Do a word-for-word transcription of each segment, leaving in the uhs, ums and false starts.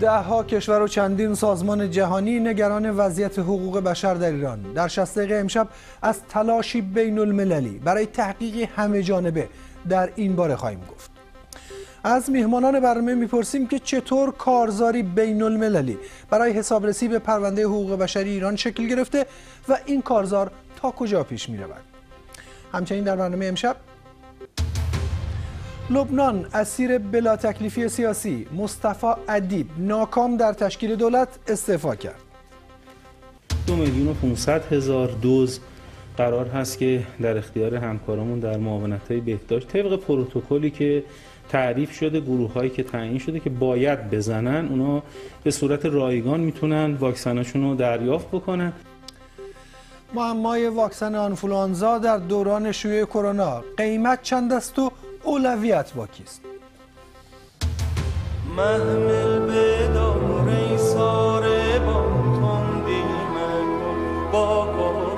ده ها کشور و چندین سازمان جهانی نگران وضعیت حقوق بشر در ایران. در شصت دقیقه امشب از تلاشی بین المللی برای تحقیق همه جانبه در این باره خواهیم گفت. از میهمانان برنامه میپرسیم که چطور کارزاری بین المللی برای حسابرسی به پرونده حقوق بشری ایران شکل گرفته و این کارزار تا کجا پیش میرود. همچنین در برنامه امشب لبنان اسیر بلا تکلیفی سیاسی، مصطفی ادیب ناکام در تشکیل دولت استعفا کرد. دو میلیون و پانصد هزار دوز قرار هست که در اختیار همکارامون در معاونت‌های بهداشت طبق پروتکلی که تعریف شده، گروه‌هایی که تعیین شده که باید بزنن، اونا به صورت رایگان میتونن واکسناشون رو دریافت بکنن. معمای واکسن آنفولانزا در دوران شیوع کرونا، قیمت چند است و اولویت با کیست؟ محمل بدار ای ساره با تندی مکن با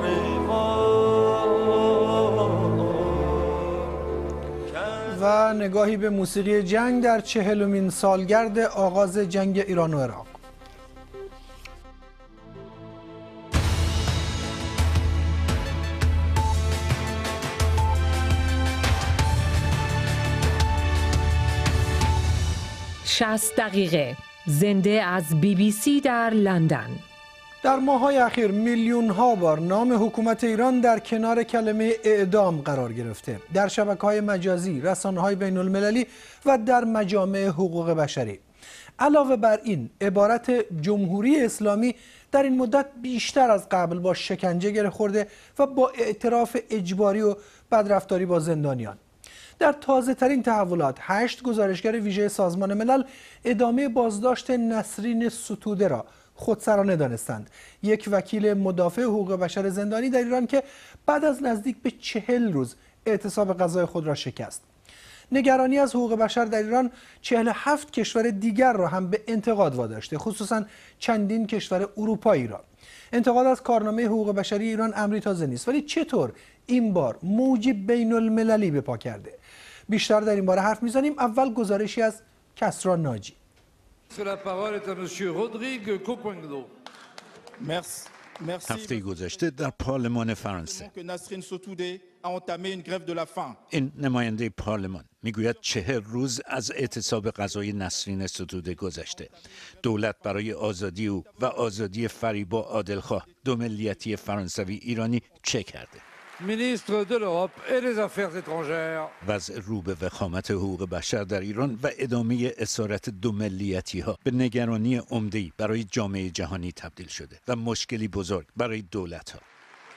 و نگاهی به موسیقی جنگ در چهلمین سالگرد آغاز جنگ ایران و عراق. شصت دقیقه زنده از بی بی سی در لندن. در ماه‌های اخیر میلیون ها بار نام حکومت ایران در کنار کلمه اعدام قرار گرفته در شبکه‌های مجازی، رسانه‌های بین المللی و در مجامع حقوق بشری. علاوه بر این، عبارت جمهوری اسلامی در این مدت بیشتر از قبل با شکنجه گره خورده و با اعتراف اجباری و بدرفتاری با زندانیان. در تازه ترین تحولات، هشت گزارشگر ویژه سازمان ملل ادامه بازداشت نسرین ستوده را خودسرانه دانستند. یک وکیل مدافع حقوق بشر زندانی در ایران که بعد از نزدیک به چهل روز اعتصاب قضای خود را شکست. نگرانی از حقوق بشر در ایران چهل و هفت کشور دیگر را هم به انتقاد واداشته، خصوصا چندین کشور اروپایی را. انتقاد از کارنامه حقوق بشری ایران امری تازه نیست، ولی چطور این بار موج بین المللی به پا کرده؟ بیشتر در این باره حرف میزنیم. اول گزارشی از کسرا ناجی. هفته گذشته در پارلمان فرانسه این نماینده پارلمان میگوید چهل روز از اعتصاب غذای نسرین ستوده گذشته. دولت برای آزادی او و آزادی فریبا عادلخواه، دو ملیتی فرانسوی ایرانی، چه کرده؟ ministre de l'Europe et des Affaires étrangères. وضع رو به وخامت حقوق بشر در ایران و ادامه اسارت دو ملیتی ها به نگرانی عمده‌ای برای جامعه جهانی تبدیل شده و مشکلی بزرگ برای دولت ها.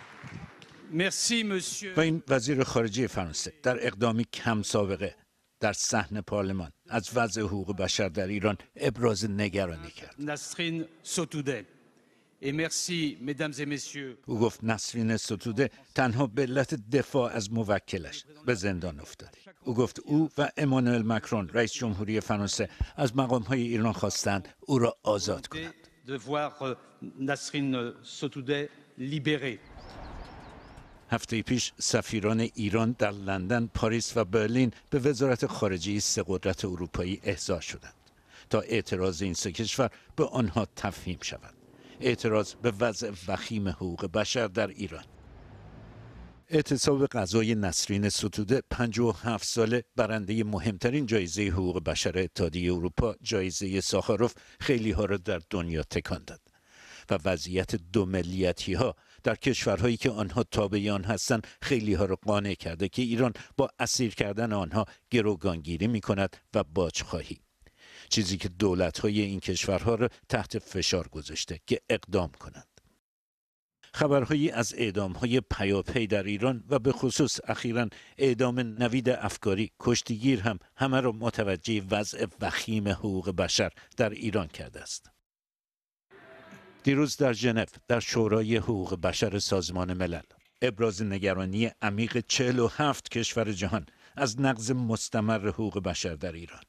Merci, monsieur. و این وزیر خارجه فرانسه در اقدامی کم سابقه در صحن پارلمان از وضع حقوق بشر در ایران ابراز نگرانی کرد. نسرین ستوده. Et merci, mesdames et messieurs. او گفت نسرین ستوده تنها به علت دفاع از موکلش به زندان افتاده. او گفت او و امانوئل مکرون رئیس جمهوری فرانسه از مقام‌های ایران خواستند او را آزاد کنند. De voir Nasrin Sotoudeh libérée. هفته پیش سفیران ایران در لندن، پاریس و برلین به وزارت خارجه سه قدرت اروپایی احضار شدند تا اعتراض این سه کشور به آنها تفهیم شود. اعتراض به وضع وخیم حقوق بشر در ایران. اعتصاب غذای نسرین ستوده، پنجاه و هفت ساله، برنده مهمترین جایزه حقوق بشر اتحادیه اروپا، جایزه ساخاروف، خیلی ها را در دنیا تکان داد و وضعیت دو ملیتی ها در کشورهایی که آنها تابع آن هستند خیلی ها را قانع کرده که ایران با اسیر کردن آنها گروگانگیری می کند و باجخواهی، چیزی که دولت‌های این کشورها را تحت فشار گذاشته که اقدام کنند. خبرهایی از اعدام‌های پیاپی در ایران و به خصوص اخیراً اعدام نوید افکاری، کشتیگیر هم همه را متوجه وضع وخیم حقوق بشر در ایران کرده است. دیروز در ژنو در شورای حقوق بشر سازمان ملل ابراز نگرانی عمیق چهل و هفت کشور جهان از نقض مستمر حقوق بشر در ایران.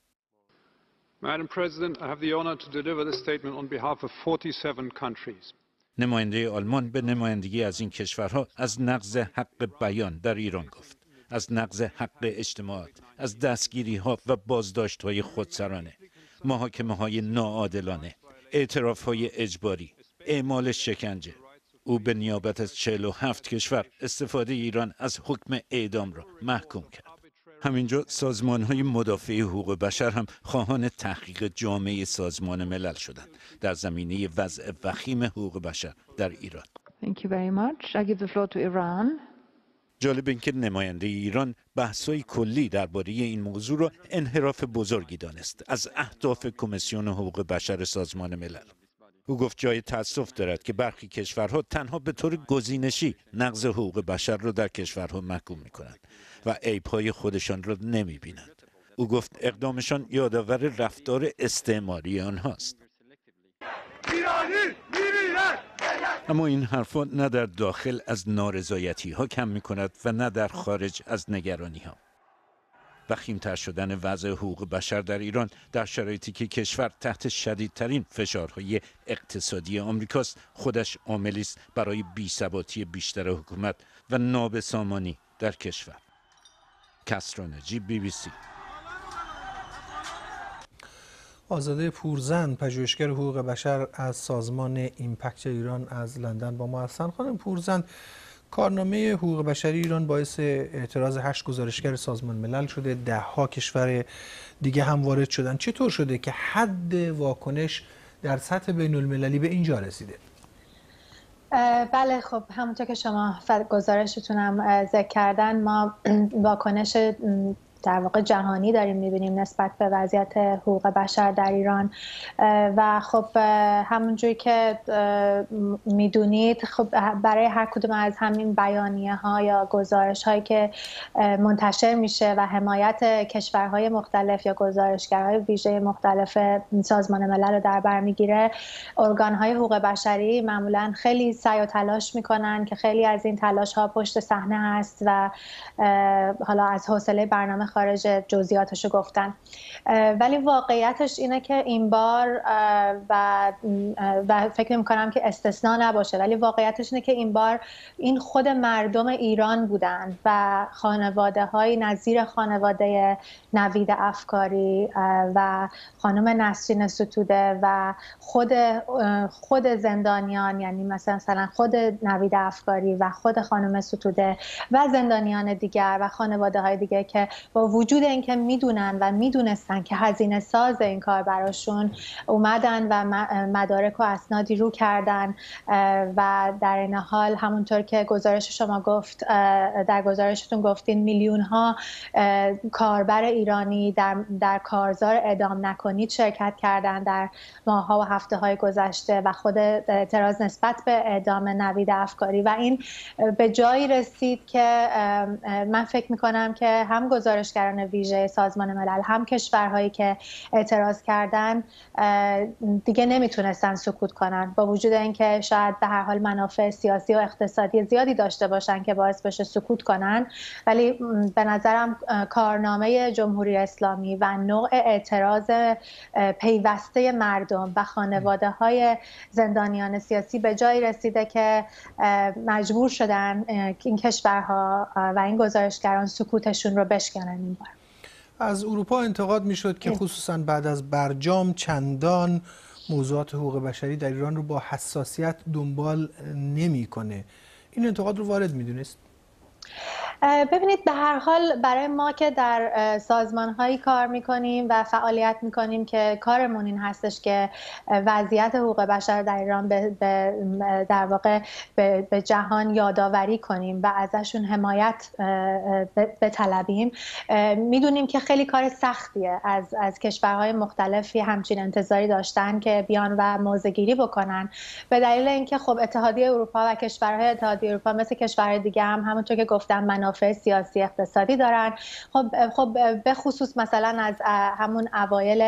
Madam President, I have the honor to deliver this statement on behalf of forty-seven countries. نماینده آلمان به نمایندگی از این کشورها از نقض حق بیان در ایران گفت، از نقض حق اجتماعات، از دستگیری ها و بازداشت های خودسرانه، محاکمه های ناعادلانه، اعتراف های اجباری، اعمال شکنجه. او به نیابت از چهل و هفت کشور استفاده ایران از حکم اعدام را محکوم کرد. همینجا سازمان‌های مدافع حقوق بشر هم خواهان تحقیق جامع سازمان ملل شدند در زمینه وضع وخیم حقوق بشر در ایران. Thank you very much. I give the floor to Iran. جالب اینکه نماینده ایران بحث‌های کلی درباره این موضوع را انحراف بزرگی دانست از اهداف کمیسیون حقوق بشر سازمان ملل. او گفت جای تأسف دارد که برخی کشورها تنها به طور گزینشی نقض حقوق بشر را در کشورها محکوم می‌کنند و عیب‌های خودشان را نمی‌بینند. او گفت اقدامشان یادآور رفتار استعماری آنهاست. اما این حرفا نه در داخل از نارضایتی‌ها کم می‌کند و نه در خارج از نگرانی‌ها. وخیم‌تر شدن وضع حقوق بشر در ایران در شرایطی که کشور تحت شدیدترین فشارهای اقتصادی آمریکاست خودش عاملی است برای بی‌ثباتی بیشتر حکومت و نابسامانی در کشور. کسری نجیب، بی بی سی. آزاده پورزن، پژوهشگر حقوق بشر از سازمان ایمپکت ایران از لندن با ما هستند. خانم پورزن، کارنامه حقوق بشری ایران باعث اعتراض هشت گزارشگر سازمان ملل شده، ده ها کشور دیگه هم وارد شدن. چطور شده که حد واکنش در سطح بین المللی به اینجا رسیده؟ بله، خب همونطور که شما گزارشتونم ذکر کردن، ما واکنش در واقع جهانی داریم می‌بینیم نسبت به وضعیت حقوق بشر در ایران و خب همونجوری که میدونید خب برای هر کدوم از همین بیانیه ها یا گزارش هایی که منتشر میشه و حمایت کشورهای مختلف یا گزارشگرهای ویژه مختلف سازمان ملل رو در بر میگیره، ارگان های حقوق بشری معمولا خیلی سعی و تلاش میکنن که خیلی از این تلاش ها پشت صحنه هست و حالا از حوصله برنامه خارج جزئیاتشو گفتن، ولی واقعیتش اینه که این بار و و فکر می‌کنم که استثناء نباشه، ولی واقعیتش اینه که این بار این خود مردم ایران بودن و خانواده‌های نظیر خانواده نوید افکاری و خانم نسرین ستوده و خود خود زندانیان، یعنی مثلا مثلا خود نوید افکاری و خود خانم ستوده و زندانیان دیگر و خانواده‌های دیگر که با وجود اینکه میدونن و میدونستن که هزینه ساز این کار براشون اومدن و مدارک و اسنادی رو کردن و در این حال همونطور که گزارش شما گفت در گزارشتون گفتین میلیون ها کاربر ایرانی در در کارزار اعدام نکنید شرکت کردن در ماه‌ها و هفته‌های گذشته و خود اعتراض نسبت به اعدام نوید افکاری و این به جایی رسید که من فکر می‌کنم که هم گزارشگران ویژه سازمان ملل هم کشورهایی که اعتراض کردن دیگه نمیتونستن سکوت کنن، با وجود اینکه شاید به هر حال منافع سیاسی و اقتصادی زیادی داشته باشن که باعث بشه سکوت کنن، ولی به نظرم کارنامه جمهوری اسلامی و نوع اعتراض پیوسته مردم و خانواده های زندانیان سیاسی به جایی رسیده که مجبور شدن این کشورها و این گزارشگران سکوتشون رو بشکنن. این بار از اروپا انتقاد میشد که خصوصا بعد از برجام چندان موضوعات حقوق بشری در ایران رو با حساسیت دنبال نمیکنه. این انتقاد رو وارد میدونست؟ ببینید، به هر حال برای ما که در سازمان‌هایی کار می‌کنیم و فعالیت می‌کنیم که کارمون این هستش که وضعیت حقوق بشر در ایران به در واقع به, به جهان یادآوری کنیم و ازشون حمایت بطلبیم، می‌دونیم که خیلی کار سختیه. از از کشورهای مختلفی همچین انتظاری داشتن که بیان و موضع‌گیری بکنن، به دلیل اینکه خب اتحادیه اروپا و کشورهای اتحادیه اروپا مثل کشورهای دیگه هم همونطور که گفتم منافع سیاسی اقتصادی دارن. خب خب به خصوص مثلا از همون اوایل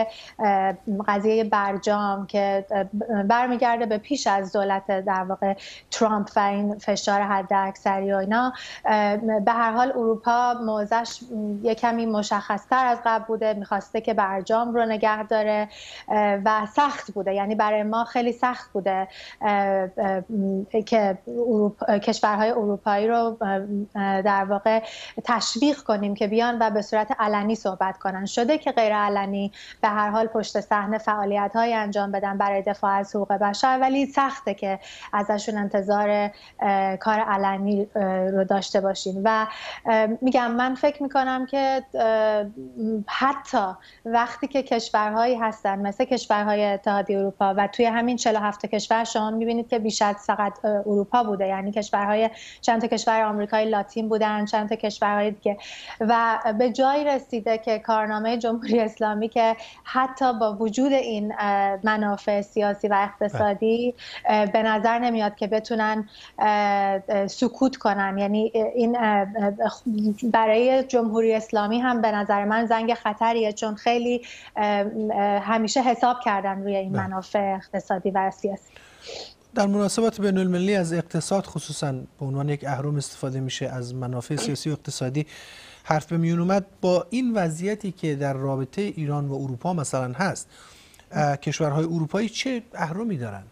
قضیه برجام که برمیگرده به پیش از دولت در واقع ترامپ و این فشار حداکثری و اینا، به هر حال اروپا موضعش یه کمی مشخص‌تر از قبل بوده، می‌خواسته که برجام رو نگه داره و سخت بوده، یعنی برای ما خیلی سخت بوده که اروپا، کشورهای اروپایی رو در واقع تشویق کنیم که بیان و به صورت علنی صحبت کنن. شده که غیر علنی به هر حال پشت صحنه فعالیت‌های انجام بدن برای دفاع از حقوق بشر، ولی سخته که ازشون انتظار کار علنی رو داشته باشیم. و میگم من فکر میکنم که حتی وقتی که کشورهایی هستن مثل کشورهای اتحادیه اروپا و توی همین چهل و هفت کشور شما میبینید که بیش از فقط اروپا بوده، یعنی کشورهای چند تا کشور آمریکای لاتین بودن، چند تا کشورهای دیگه، و به جایی رسیده که کارنامه جمهوری اسلامی که حتی با وجود این منافع سیاسی و اقتصادی به نظر نمیاد که بتونن سکوت کنن. یعنی این برای جمهوری اسلامی هم به نظر من زنگ خطریه، چون خیلی همیشه حساب کردن روی این منافع اقتصادی و سیاسی. در مناسبات بین المللی از اقتصاد خصوصا به عنوان یک اهرم استفاده میشه، از منافع سیاسی و اقتصادی حرف به میون اومد. با این وضعیتی که در رابطه ایران و اروپا مثلا هست، کشورهای اروپایی چه اهرمی دارند؟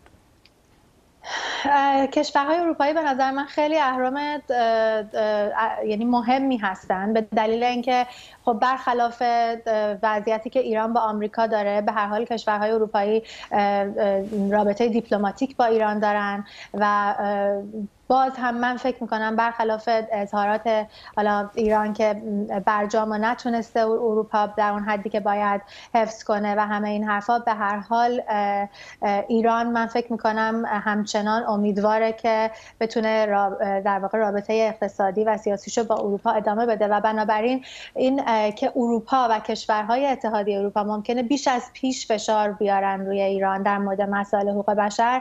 کشورهای اروپایی به نظر من خیلی اهرم یعنی مهمی هستند، به دلیل اینکه خب برخلاف وضعیتی که ایران با آمریکا داره، به هر حال کشورهای اروپایی رابطه دیپلماتیک با ایران دارن و باز هم من فکر میکنم برخلاف اظهارات حالا ایران که برجام و نتونسته اروپا در اون حدی که باید حفظ کنه و همه این حرفا، به هر حال ایران من فکر میکنم همچنان امیدواره که بتونه در واقع رابطه اقتصادی و سیاسیشو با اروپا ادامه بده و بنابراین این که اروپا و کشورهای اتحادیه اروپا ممکنه بیش از پیش فشار بیارن روی ایران در مورد مسائل حقوق بشر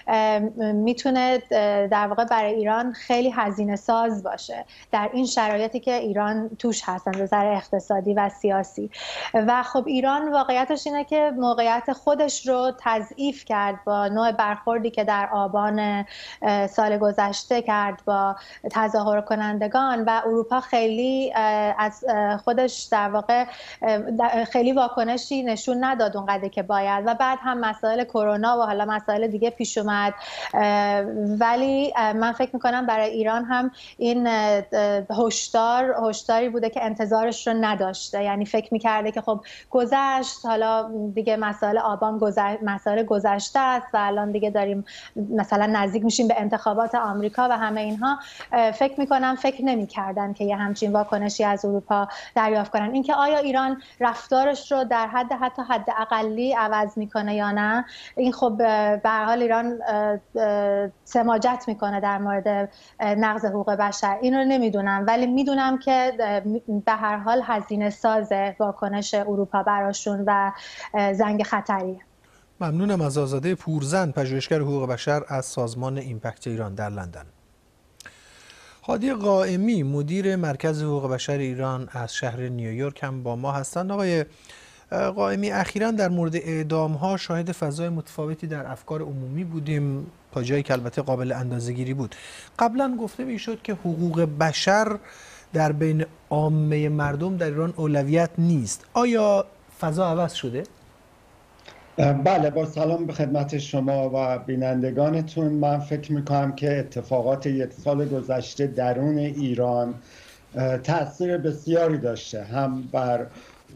میتونه در واقع برای ایران خیلی هزینه ساز باشه در این شرایطی که ایران توش هست از نظر اقتصادی و سیاسی. و خب ایران واقعیتش اینه که موقعیت خودش رو تضعیف کرد با نوع برخوردی که در آبان سال گذشته کرد با تظاهر کنندگان و اروپا خیلی از خودش در واقع خیلی واکنشی نشون نداد اونقدر که باید و بعد هم مسائل کرونا و حالا مسائل دیگه پیش اومد. ولی من فکر میکنم برای ایران هم این هشدار هشداری بوده که انتظارش رو نداشته، یعنی فکر میکرده که خب گذشت، حالا دیگه مسائل آبان گذشت، مسائل گذشته است و الان دیگه داریم مثلا نزدیک میشیم به انتخابات آمریکا و همه اینها. فکر میکنم فکر نمیکردن که یه همچین واکنشی از اروپا دریافت کنن. اینکه آیا ایران رفتارش رو در حد حتی حد اقلی عوض میکنه یا نه، این خب به هر حال ایران سماجت میکنه در مورد نقض حقوق بشر، این رو نمیدونم، ولی میدونم که به هر حال هزینه ساز واکنش اروپا براشون و زنگ خطریه. ممنونم از آزاده پورزن، پژوهشگر حقوق بشر از سازمان ایمپکت ایران در لندن. هادی قائمی مدیر مرکز حقوق بشر ایران از شهر نیویورک هم با ما هستند. آقای قائمی، اخیراً در مورد اعدام‌ها شاهد فضای متفاوتی در افکار عمومی بودیم، تا جایی که البته قابل اندازه‌گیری بود. قبلا گفته میشد که حقوق بشر در بین عامه مردم در ایران اولویت نیست. آیا فضا عوض شده؟ بله، با سلام به خدمت شما و بینندگانتون. من فکر میکنم که اتفاقات یک سال گذشته درون ایران تأثیر بسیاری داشته، هم بر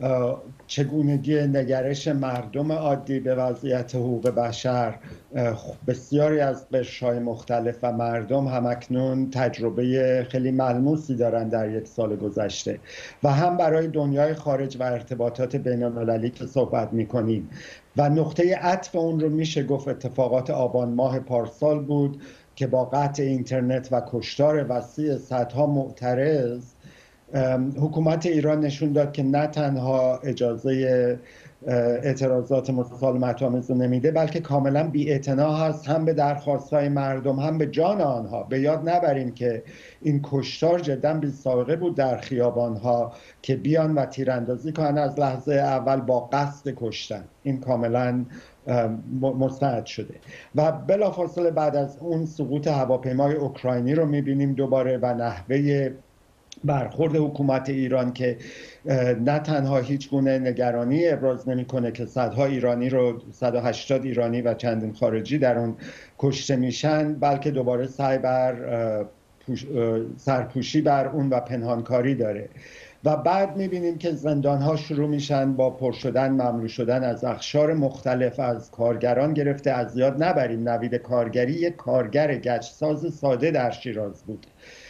چگونگی نگرش مردم عادی به وضعیت حقوق بشر. بسیاری از قشرهای مختلف و مردم همکنون تجربه خیلی ملموسی دارن در یک سال گذشته و هم برای دنیای خارج و ارتباطات بین المللی که صحبت میکنیم و نقطه عطف اون رو میشه گفت اتفاقات آبان ماه پارسال بود که با قطع اینترنت و کشتار وسیع صدها معترض حکومت ایران نشون داد که نه تنها اجازه اعتراضات مسالمت آمیز رو نمیده، بلکه کاملا بی‌اعتنا هست هم به درخواست‌های مردم هم به جان آنها. به یاد نبریم که این کشتار جدا بی‌سابقه بود در خیابان‌ها که بیان و تیراندازی کنن از لحظه اول با قصد کشتن. این کاملا مستعد شده و بلافاصله بعد از اون سقوط هواپیمای اوکراینی رو می‌بینیم دوباره و نحوه برخورد حکومت ایران که نه تنها هیچ گونه نگرانی ابراز نمیکنه که صدها ایرانی رو صد و هشتاد ایرانی و چندین خارجی در اون کشته میشن، بلکه دوباره سعی بر سرپوشی بر اون و پنهانکاری داره. و بعد میبینیم که زندان‌ها شروع میشن با پر شدن، مملو شدن از اقشار مختلف، از کارگران گرفته. از یاد نبریم نوید کارگری یک کارگر گچساز ساده در شیراز بود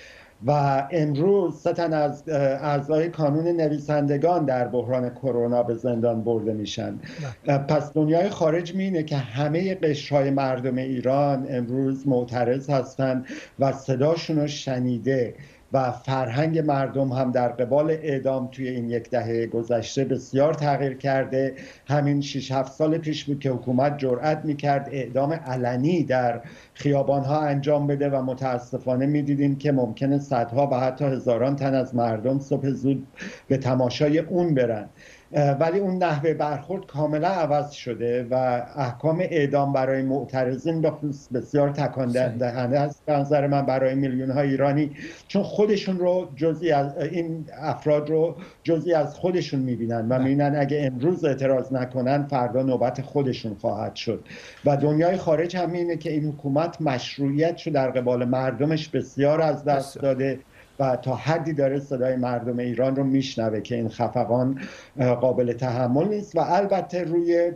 و امروز سه تن از اعضای کانون نویسندگان در بحران کرونا به زندان برده میشن. پس دنیای خارج میینه که همه قشرهای مردم ایران امروز معترض هستن و صداشون رو شنیده و فرهنگ مردم هم در قبال اعدام توی این یک دهه گذشته بسیار تغییر کرده. همین شش هفت سال پیش بود که حکومت جرأت میکرد اعدام علنی در خیابانها انجام بده و متاسفانه میدیدیم که ممکنه صدها و حتی هزاران تن از مردم صبح زود به تماشای اون برن. ولی اون نحوه برخورد کاملا عوض شده و احکام اعدام برای معترضین بسیار تکان دهنده است به نظر من برای میلیون ها ایرانی، چون خودشون رو جزئی از این افراد رو جزئی از خودشون میبینن و میبینن اگه امروز اعتراض نکنن فردا نوبت خودشون خواهد شد. و دنیای خارج هم اینه که این حکومت مشروعیت رو در قبال مردمش بسیار از دست داده و تا حدی داره صدای مردم ایران رو میشنوه که این خفقان قابل تحمل نیست. و البته روی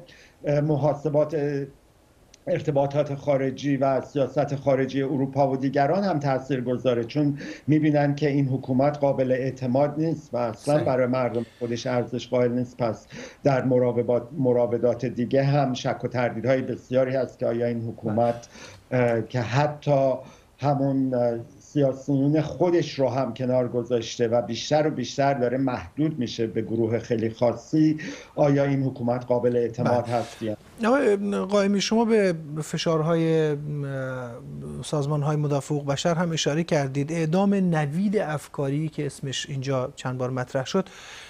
محاسبات ارتباطات خارجی و سیاست خارجی اروپا و دیگران هم تأثیر گذاره، چون میبینن که این حکومت قابل اعتماد نیست و اصلا برای مردم خودش ارزش قائل نیست. پس در مراودات دیگه هم شک و تردیدهای بسیاری هست که آیا این حکومت که حتی همون سیاسیون خودش رو هم کنار گذاشته و بیشتر و بیشتر داره محدود میشه به گروه خیلی خاصی، آیا این حکومت قابل اعتماد هست یا نه؟ آقای قائمی، شما به فشارهای سازمانهای مدافع حقوق بشر هم اشاره کردید. اعدام نوید افکاری که اسمش اینجا چند بار مطرح شد،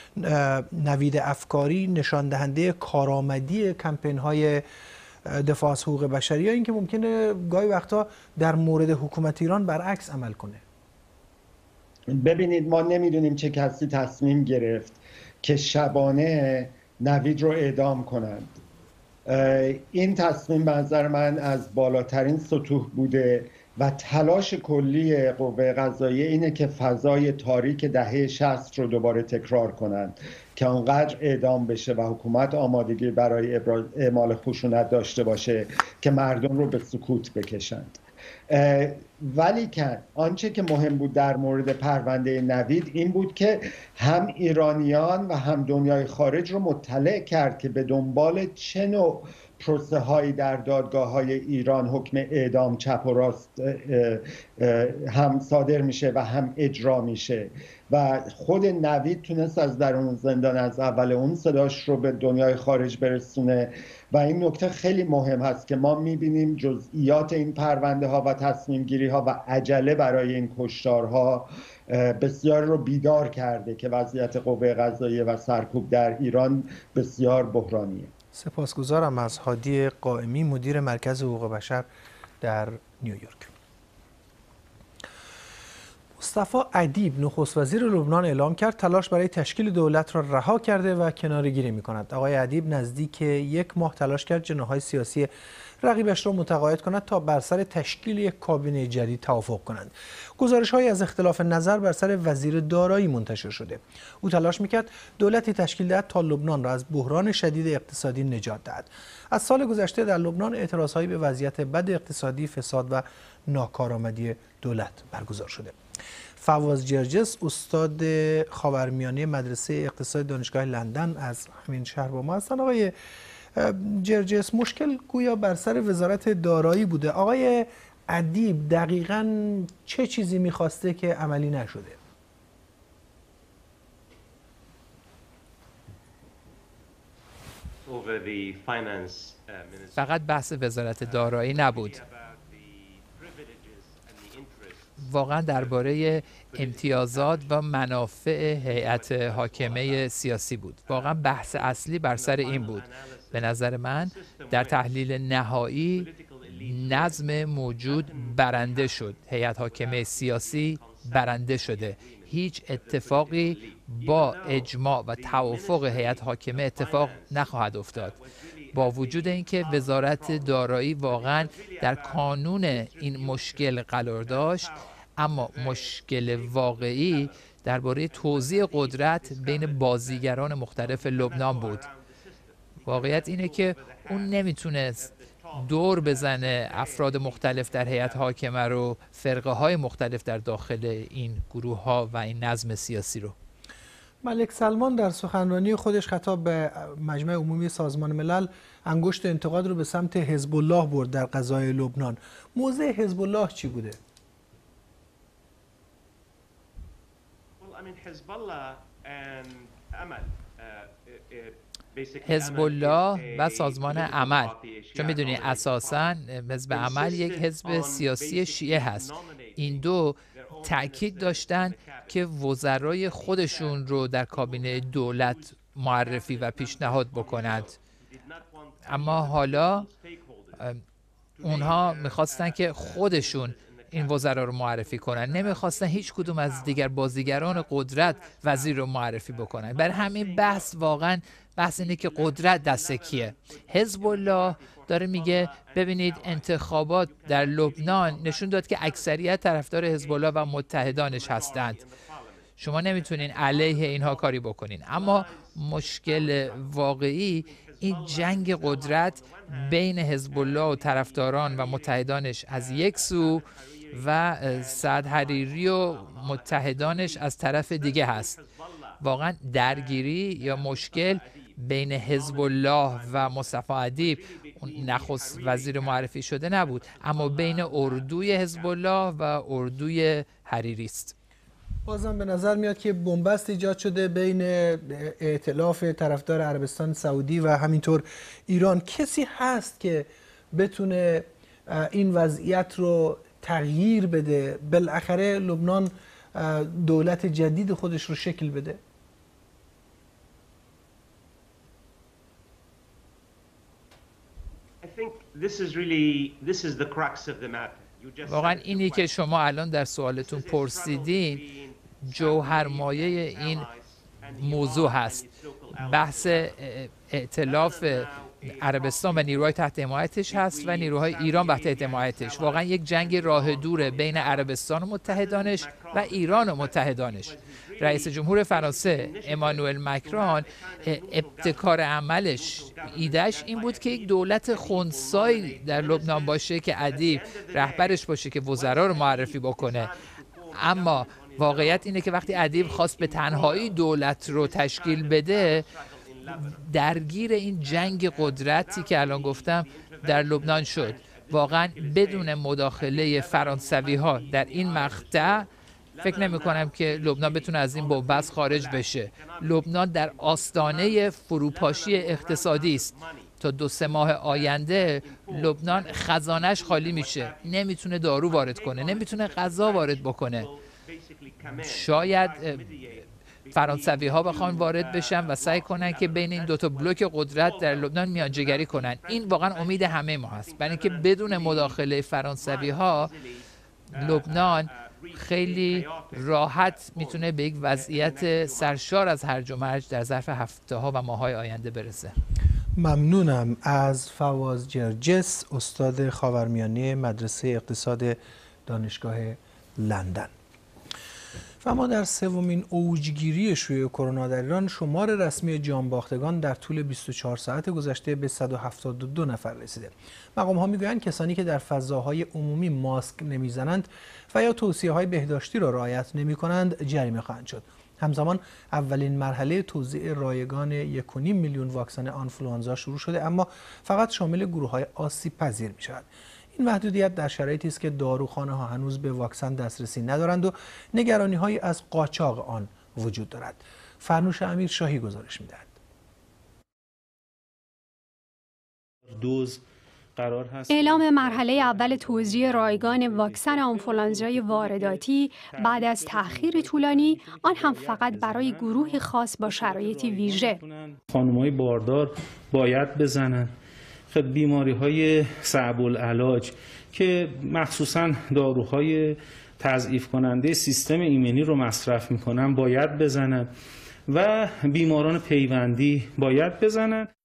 نوید افکاری نشان دهنده کارآمدی کمپین‌های دفاع از حقوق بشری یا اینکه ممکنه گاهی وقتا در مورد حکومت ایران برعکس عمل کنه؟ ببینید، ما نمیدونیم چه کسی تصمیم گرفت که شبانه نوید رو اعدام کنند. این تصمیم به نظر من از بالاترین سطوح بوده و تلاش کلی قوه قضاییه اینه که فضای تاریک دهه شصت رو دوباره تکرار کنند که اونقدر اعدام بشه و حکومت آمادگی برای اعمال خشونت داشته باشه که مردم رو به سکوت بکشند. ولی که آنچه که مهم بود در مورد پرونده نوید این بود که هم ایرانیان و هم دنیای خارج رو مطلع کرد که به دنبال چه نوع پروسه هایی در دادگاه های ایران حکم اعدام چپ و راست هم صادر میشه و هم اجرا میشه و خود نوید تونست از درون زندان از اول اون صداش رو به دنیای خارج برسونه. و این نکته خیلی مهم هست که ما میبینیم جزئیات این پرونده ها و تصمیم گیری ها و عجله برای این کشتارها بسیار رو بیدار کرده که وضعیت قوه قضاییه و سرکوب در ایران بسیار بحرانیه. سپاسگزارم از هادی قائمی، مدیر مرکز حقوق بشر در نیویورک. مصطفی ادیب نخست وزیر لبنان اعلام کرد تلاش برای تشکیل دولت را رها کرده و کناره‌گیری می‌کند. آقای ادیب نزدیک یک ماه تلاش کرد جناح‌های سیاسی رقیبش را متقاعد کند تا بر سر تشکیل یک کابینه جدید توافق کنند. گزارش‌هایی از اختلاف نظر بر سر وزیر دارایی منتشر شده. او تلاش می‌کرد دولتی تشکیل دهد تا لبنان را از بحران شدید اقتصادی نجات دهد. از سال گذشته در لبنان اعتراضهایی به وضعیت بد اقتصادی، فساد و ناکارآمدی دولت برگزار شده. فواز جرجس، استاد خاورمیانه مدرسه اقتصاد دانشگاه لندن از همین شهر با ما هستند. آقای جرجس، مشکل گویا بر سر وزارت دارایی بوده. آقای ادیب دقیقاً چه چیزی میخواسته که عملی نشده؟ فقط بحث وزارت دارایی نبود، واقعا درباره امتیازات و منافع هیئت حاکمه سیاسی بود. واقعا بحث اصلی بر سر این بود. به نظر من در تحلیل نهایی نظم موجود برنده شد. هیئت حاکمه سیاسی برنده شده. هیچ اتفاقی با اجماع و توافق هیئت حاکمه اتفاق نخواهد افتاد. با وجود اینکه وزارت دارایی واقعا در کانون این مشکل قرار داشت، اما مشکل واقعی درباره توزیع قدرت بین بازیگران مختلف لبنان بود. واقعیت اینه که اون نمیتونست دور بزنه افراد مختلف در هیئت حاکمه رو، فرقه های مختلف در داخل این گروه ها و این نظم سیاسی رو. ملک سلمان در سخنرانی خودش خطاب به مجمع عمومی سازمان ملل انگشت انتقاد رو به سمت حزب الله برد در قضای لبنان. موضع حزب الله چی بوده؟ حزب الله و سازمان عمل، چون میدونی اساساً حزب عمل یک حزب سیاسی شیعه هست، این دو تأکید داشتن که وزرای خودشون رو در کابینه دولت معرفی و پیشنهاد بکنند، اما حالا اونها میخواستن که خودشون این وزرا رو معرفی کنن، نمیخواستن هیچ کدوم از دیگر بازیگران قدرت وزیر رو معرفی بکنن. برای همین بحث واقعا بحث اینه که قدرت دست کیه. حزب الله داره میگه ببینید انتخابات در لبنان نشون داد که اکثریت طرفدار حزب الله و متحدانش هستند، شما نمیتونین علیه اینها کاری بکنین. اما مشکل واقعی این جنگ قدرت بین حزب الله و طرفداران و متحدانش از یک سو و سعد حریری و متحدانش از طرف دیگه هست. واقعا درگیری یا مشکل بین حزب الله و مصطفی ادیب، نخست وزیر معرفی شده، نبود، اما بین اردوی حزب الله و اردوی حریری است. بازم به نظر میاد که بنبست ایجاد شده بین ائتلاف طرفدار عربستان سعودی و همینطور ایران. کسی هست که بتونه این وضعیت رو تغییر بده، بالاخره لبنان دولت جدید خودش رو شکل بده؟ واقعا اینی که شما الان در سوالتون پرسیدین جوهرمایه این موضوع هست. بحث ائتلاف عربستان و نیروهای تحت حمایتش هست و نیروهای ایران تحت حمایتش. واقعا یک جنگ راه دوره بین عربستان و متحدانش و ایران و متحدانش. رئیس جمهور فرانسه امانوئل مکرون ابتکار عملش، ایدهش این بود که یک دولت خنثی در لبنان باشه که ادیب رهبرش باشه که وزرا رو معرفی بکنه. اما واقعیت اینه که وقتی ادیب خواست به تنهایی دولت رو تشکیل بده، درگیر این جنگ قدرتی که الان گفتم در لبنان شد. واقعا بدون مداخله فرانسوی ها در این مقطع فکر نمی کنم که لبنان بتونه از این بنبست خارج بشه. لبنان در آستانه فروپاشی اقتصادی است. تا دو سه ماه آینده لبنان خزانش خالی میشه، نمیتونه دارو وارد کنه، نمیتونه غذا وارد بکنه. شاید فرانسوی ها بخوان وارد بشن و سعی کنن که بین این دوتا بلوک قدرت در لبنان میانجیگری کنن. این واقعا امید همه ما هست، برای اینکه بدون مداخله فرانسوی ها لبنان خیلی راحت میتونه به یک وضعیت سرشار از هرج و مرج در ظرف هفته ها و ماه های آینده برسه. ممنونم از فواز جرجس، استاد خاورمیانه مدرسه اقتصاد دانشگاه لندن. و ما در سومین اوجگیری شیوع کرونا در ایران شمار رسمی جانباختگان در طول بیست و چهار ساعت گذشته به صد و هفتاد و دو نفر رسیده. مقام ها میگویند کسانی که در فضاهای عمومی ماسک نمیزنند و یا توصیه‌های بهداشتی را رعایت نمی‌کنند جریمه خواهند شد. همزمان اولین مرحله توزیع رایگان یک و نیم میلیون واکسن آنفولانزا شروع شده، اما فقط شامل گروه‌های آسیب پذیر می‌شود. این محدودیت در شرایطی است که داروخانه ها هنوز به واکسن دسترسی ندارند و نگرانی های از قاچاق آن وجود دارد. فرنوش امیر شاهی گزارش می‌دهد. دوز قرار هست اعلام مرحله اول توزیع رایگان واکسن آنفولانزای وارداتی بعد از تأخیر طولانی، آن هم فقط برای گروه خاص با شرایط ویژه. خانم‌های باردار باید بزنن. خب بیماری های صعب العلاج که مخصوصاً داروهای تضعیف کننده سیستم ایمنی رو مصرف میکنن باید بزنن و بیماران پیوندی باید بزنن.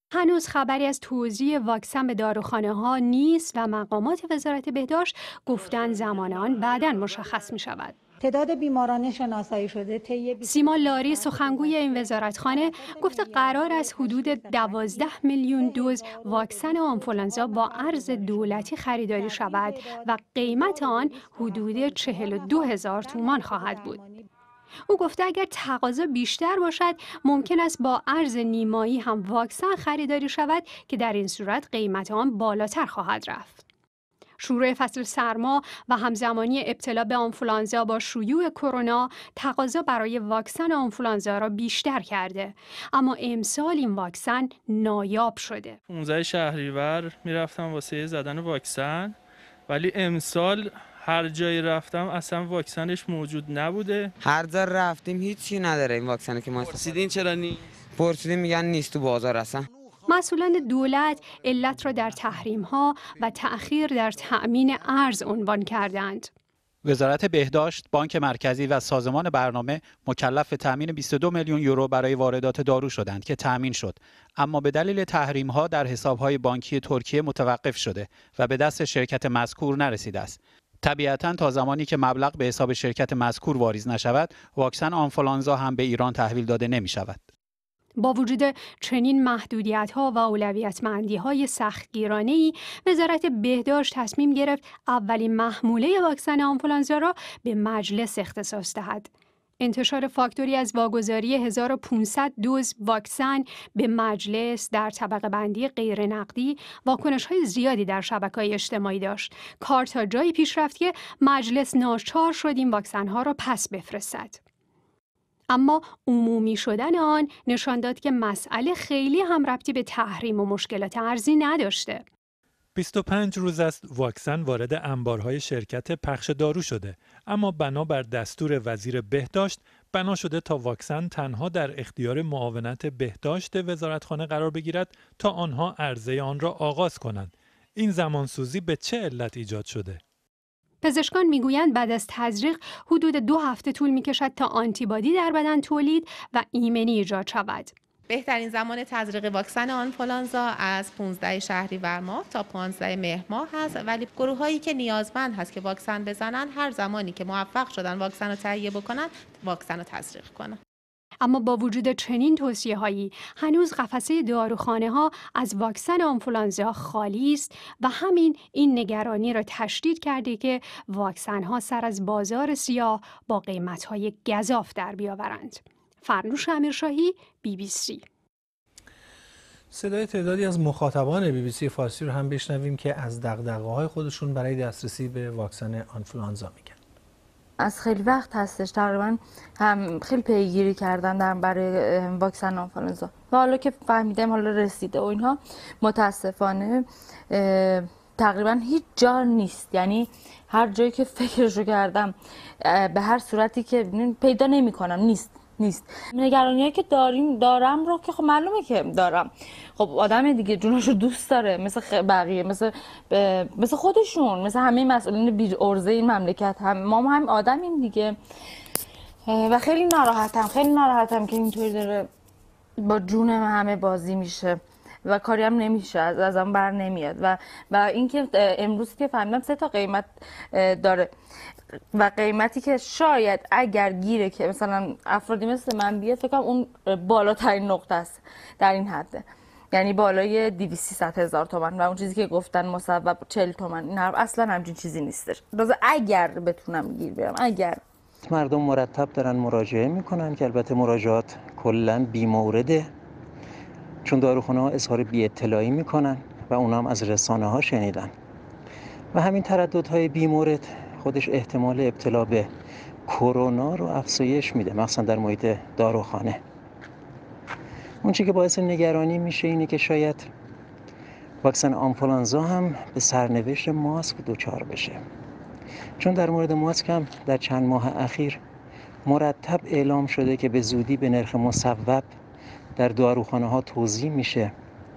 هنوز خبری از توزیع واکسن به داروخانه ها نیست و مقامات وزارت بهداشت گفتن زمان آن بعداً مشخص می شود. تعداد بیماران شناسایی شده طی سیما لاری سخنگوی این وزارتخانه گفت قرار است حدود دوازده میلیون دوز واکسن آنفولانزا با ارز دولتی خریداری شود و قیمت آن حدود چهل و دو هزار تومان خواهد بود. او گفته اگر تقاضا بیشتر باشد ممکن است با ارز نیمایی هم واکسن خریداری شود که در این صورت قیمت آن بالاتر خواهد رفت. شروع فصل سرما و همزمانی ابتلا به آنفولانزا با شیوع کرونا تقاضا برای واکسن آنفولانزا را بیشتر کرده، اما امسال این واکسن نایاب شده. پانزده شهریور میرفتم واسه زدن واکسن، ولی امسال هر جایی رفتم اصلا واکسنش موجود نبوده. هر جا رفتیم هیچی نداره این واکسنی که ما پرسیدین چرا نیست؟ پرسیدین میگن نیست تو بازار اصلا. مسئولان دولت علت را در تحریم‌ها و تأخیر در تأمین ارز عنوان کردند. وزارت بهداشت، بانک مرکزی و سازمان برنامه مکلف تأمین بیست و دو میلیون یورو برای واردات دارو شدند که تأمین شد، اما به دلیل تحریم‌ها در حساب‌های بانکی ترکیه متوقف شده و به دست شرکت مذکور نرسیده است. طبیعتاً تا زمانی که مبلغ به حساب شرکت مذکور واریز نشود، واکسن آنفولانزا هم به ایران تحویل داده نمی‌شود. با وجود چنین محدودیت‌ها و اولویت‌مندی‌های سختگیرانه‌ای، وزارت بهداشت تصمیم گرفت اولین محموله واکسن آنفولانزا را به مجلس اختصاص دهد. انتشار فاکتوری از واگذاری هزار و پانصد دوز واکسن به مجلس در طبقه بندی غیر نقدی واکنش‌های زیادی در شبکه‌های اجتماعی داشت. کار تا جایی پیش رفت که مجلس ناچار شد این واکسن‌ها را پس بفرستد. اما عمومی شدن آن نشان داد که مسئله خیلی هم ربطی به تحریم و مشکلات ارزی نداشته. بیست و پنج روز است واکسن وارد انبارهای شرکت پخش دارو شده، اما بنابر دستور وزیر بهداشت بنا شده تا واکسن تنها در اختیار معاونت بهداشت وزارتخانه قرار بگیرد تا آنها عرضه آن را آغاز کنند. این زمانسوزی به چه علت ایجاد شده؟ پزشکان میگویند بعد از تزریق حدود دو هفته طول میکشد تا آنتیبادی در بدن تولید و ایمنی ایجاد شود. بهترین زمان تزریق واکسن آنفولانزا از پانزده شهریور ماه تا پانزده مهر ماه هست، ولی گروه‌هایی که نیازمند هست که واکسن بزنن هر زمانی که موفق شدن واکسن رو تهیه بکنن واکسن رو تزریق کنن. اما با وجود چنین توصیه‌هایی هنوز قفسه داروخانه‌ها از واکسن آنفولانزا خالی است و همین این نگرانی را تشدید کرده که واکسن‌ها سر از بازار سیاه با قیمت‌های گزاف در بیاورند. فرنوش امیرشاهی، بی بی سی. صدای تعدادی از مخاطبان بی بی سی فارسی رو هم بشنویم که از دغدغه‌های خودشون برای دسترسی به واکسن آنفولانزا میگن. از خیلی وقت هستش، تقریبا هم خیلی پیگیری کردن در برای واکسن آنفولانزا و حالا که فهمیدم حالا رسیده و اینها، متاسفانه تقریبا هیچ جا نیست. یعنی هر جایی که فکرشو کردم به هر صورتی که پیدا نمی کنم نیست نیست. نگرانیایی که داریم دارم رو که خب معلومه که دارم. خب آدم دیگه جونشو دوست داره، مثل بقیه، مثل مثل خودشون، مثل همه مسئولین بی ارزه این مملکت، هم ما هم آدمیم دیگه. و خیلی ناراحتم خیلی ناراحتم که اینطوری داره با جون همه بازی میشه و کاری هم نمیشه، از ازم بر نمیاد. و و اینکه امروز که فهمیدم سه تا قیمت داره و قیمتی که شاید اگر گیره که مثلا افرادی مثل من بیاد، فکر کنم اون بالاترین نقطه است در این حده، یعنی بالای دویست سیصد هزار تومان و اون چیزی که گفتن مصوب چهل تومان، این حرف اصلا همچین چیزی نیستش. لازم اگر بتونم گیر بیارم، اگر مردم مرتب دارن مراجعه میکنن که البته مراجعات کلا بی‌مورده، چون داروخانه ها اظهار بی اطلاعی میکنن و اونا هم از رسانه ها شنیدن و همین ترددهای بی‌مورد خودش احتمال ابتلا به کرونا رو افزایش میده، مخصوصا در محیط داروخانه. اون چیزی که باعث نگرانی میشه اینه که شاید واکسن آنفولانزا هم به سرنوشت ماسک دچار بشه، چون در مورد ماسک هم در چند ماه اخیر مرتب اعلام شده که به زودی به نرخ مصوب در داروخانه ها توزیع میشه،